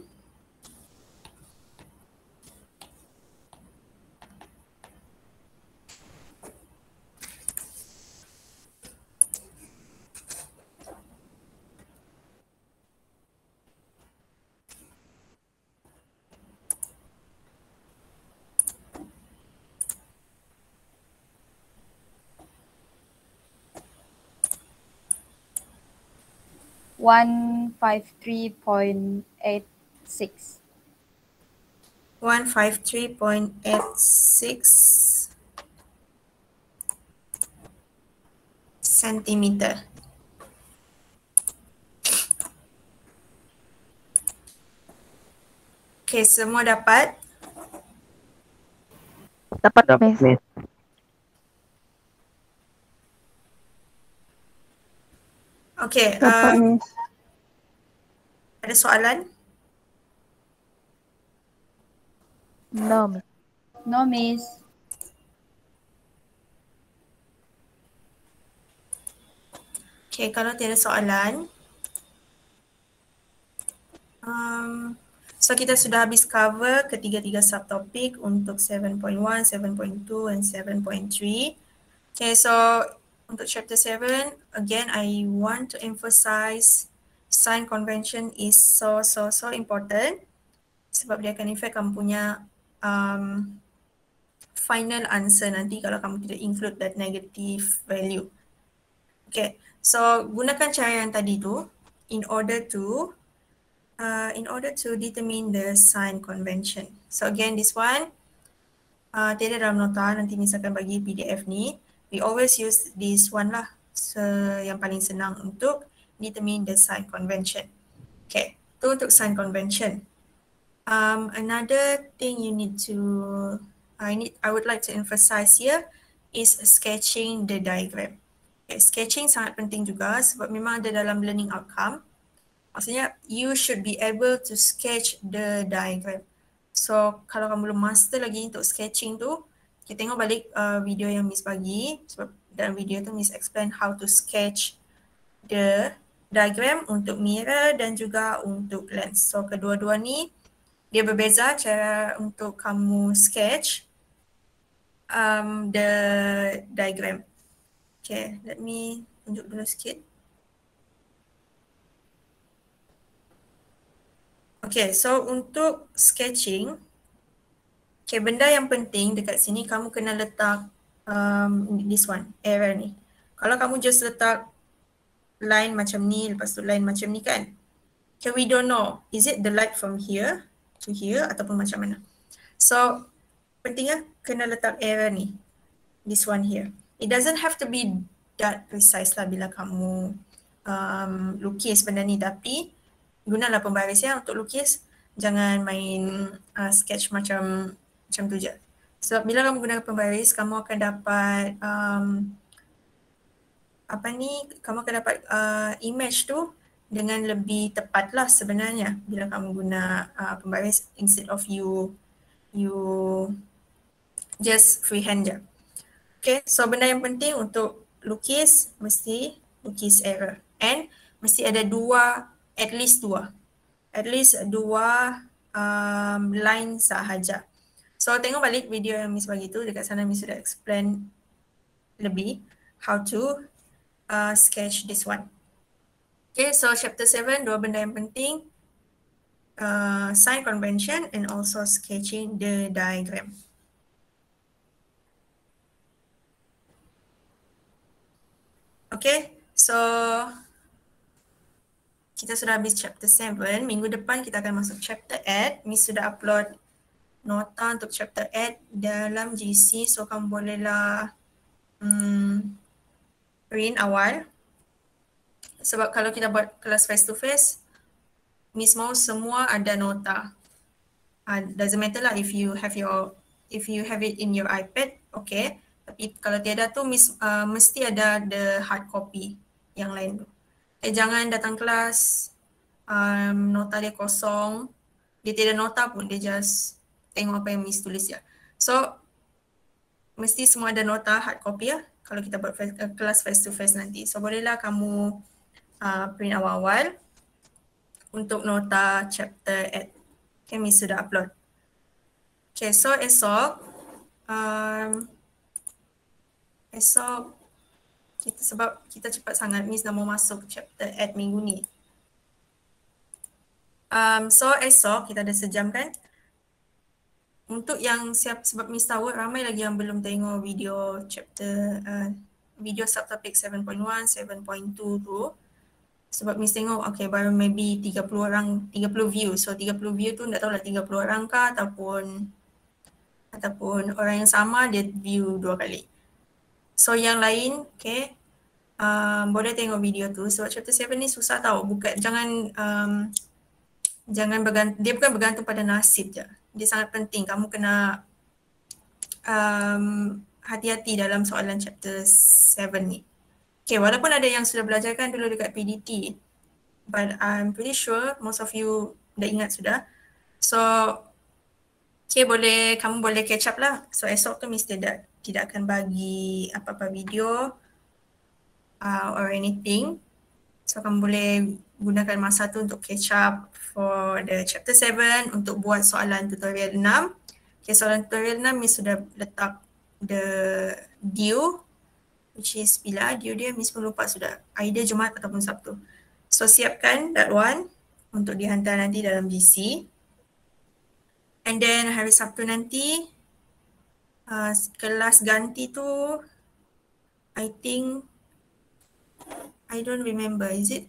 B: 153.86.
A: 153.86 centimeter. Okay, semua dapat?
F: Dapat,
E: Dapat,
F: Miss.
E: Miss.
A: Okay,
F: Dapat, Miss.
A: ada soalan?
F: No, Miss.
B: No, Miss.
A: Okay, kalau tiada soalan, so kita sudah habis cover ketiga-tiga subtopik untuk 7.1, 7.2 and 7.3. Okay, so untuk chapter 7, again I want to emphasize sign convention is so important sebab dia akan affect kamu punya final answer nanti kalau kamu tidak include that negative value. Okay, so gunakan cara yang tadi tu in order to determine the sign convention. So again, this one tiada dalam nota, nanti misalkan bagi PDF ni, we always use this one lah, yang paling senang untuk determine the sign convention. Okay, tu untuk sign convention. Another thing you need to, I would like to emphasize here is sketching the diagram. Okay, sketching sangat penting juga sebab memang ada dalam learning outcome. Maksudnya you should be able to sketch the diagram. So kalau kamu belum master lagi untuk sketching tu, kita tengok balik video yang Miss bagi, sebab dalam video tu Miss explain how to sketch the diagram untuk mirror dan juga untuk lens. So kedua-dua ni dia berbeza cara untuk kamu sketch the diagram. Okay, let me tunjuk dulu sikit. Okay, so untuk sketching, okay, benda yang penting dekat sini kamu kena letak this one, arrow ni. Kalau kamu just letak line macam ni, lepas tu line macam ni kan, okay, we don't know, is it the light from here to here ataupun macam mana. So, pentingnya kena letak arrow ni, this one here. It doesn't have to be that precise lah bila kamu lukis benda ni, tapi gunalah pembaris ya untuk lukis. Jangan main sketch macam tu je. Sebab bila kamu gunakan pembaris, kamu akan dapat kamu akan dapat image tu dengan lebih tepat lah sebenarnya bila kamu guna pembaris instead of you just freehand je. Okay, so benda yang penting untuk lukis mesti lukis error, and mesti ada at least dua line sahaja. So tengok balik video yang Miss bagi tu, dekat sana Miss sudah explain lebih how to sketch this one. Okay, so chapter 7, dua benda yang penting, sign convention and also sketching the diagram. Okay, so kita sudah habis chapter 7. Minggu depan kita akan masuk chapter 8. Miss sudah upload nota untuk chapter 8 dalam GC. So kamu bolehlah print awal. Sebab kalau kita buat kelas face to face, Miss mau semua ada nota. Doesn't matter lah if you have it in your iPad, okay. Tapi kalau tiada tu Miss mesti ada the hard copy yang lain tu. Jangan datang kelas, nota dia kosong, dia tidak nota pun, dia just tengok apa yang Miss tulis ya. So, mesti semua ada nota hard copy ya, kalau kita buat kelas face to face nanti. So, bolehlah kamu print awal-awal untuk nota chapter 8. Okay, Miss sudah upload. Okay, so esok, sebab kita cepat sangat, Miss dah mau masuk chapter 8 minggu ni. So esok kita ada sejam kan. Untuk yang siap, sebab Miss tahu ramai lagi yang belum tengok video chapter, video subtopic 7.1, 7.2 tu. Sebab Miss tengok, okay, baru maybe 30 view. So 30 view tu tak tahulah 30 orang kah ataupun orang yang sama dia view 2 kali. So yang lain, okay, boleh tengok video tu. Sebab chapter 7 ni susah tau. Jangan bergantung, dia bukan bergantung pada nasib je. Dia sangat penting. Kamu kena hati-hati dalam soalan chapter 7 ni. Okay, walaupun ada yang sudah belajarkan dulu dekat PDT, but I'm pretty sure most of you dah ingat sudah. So, okay, kamu boleh catch up lah. So esok tu Miss tidak akan bagi apa-apa video or anything. So kamu boleh gunakan masa tu untuk catch up for the chapter 7 untuk buat soalan tutorial 6. Okay, soalan tutorial 6 Miss sudah letak the due, which is bila due dia Miss pun lupa sudah, either Jumaat ataupun Sabtu. So siapkan that one untuk dihantar nanti dalam GC. And then hari Sabtu nanti kelas ganti tu, I don't remember, is it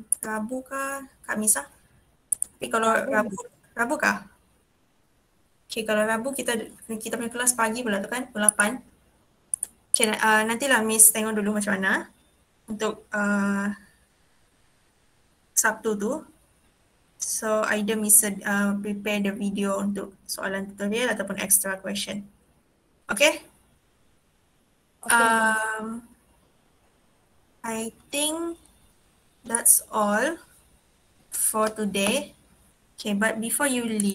A: Rabu kah, Khamis ah? Tapi kalau Rabu kah? Okay, kalau Rabu kita punya kelas pagi pula tu kan, pukul 8. Okay, nantilah Miss tengok dulu macam mana untuk Sabtu tu. So either Miss prepare the video untuk soalan tutorial ataupun extra question. Okay? I think that's all for today. Okay, but before you leave,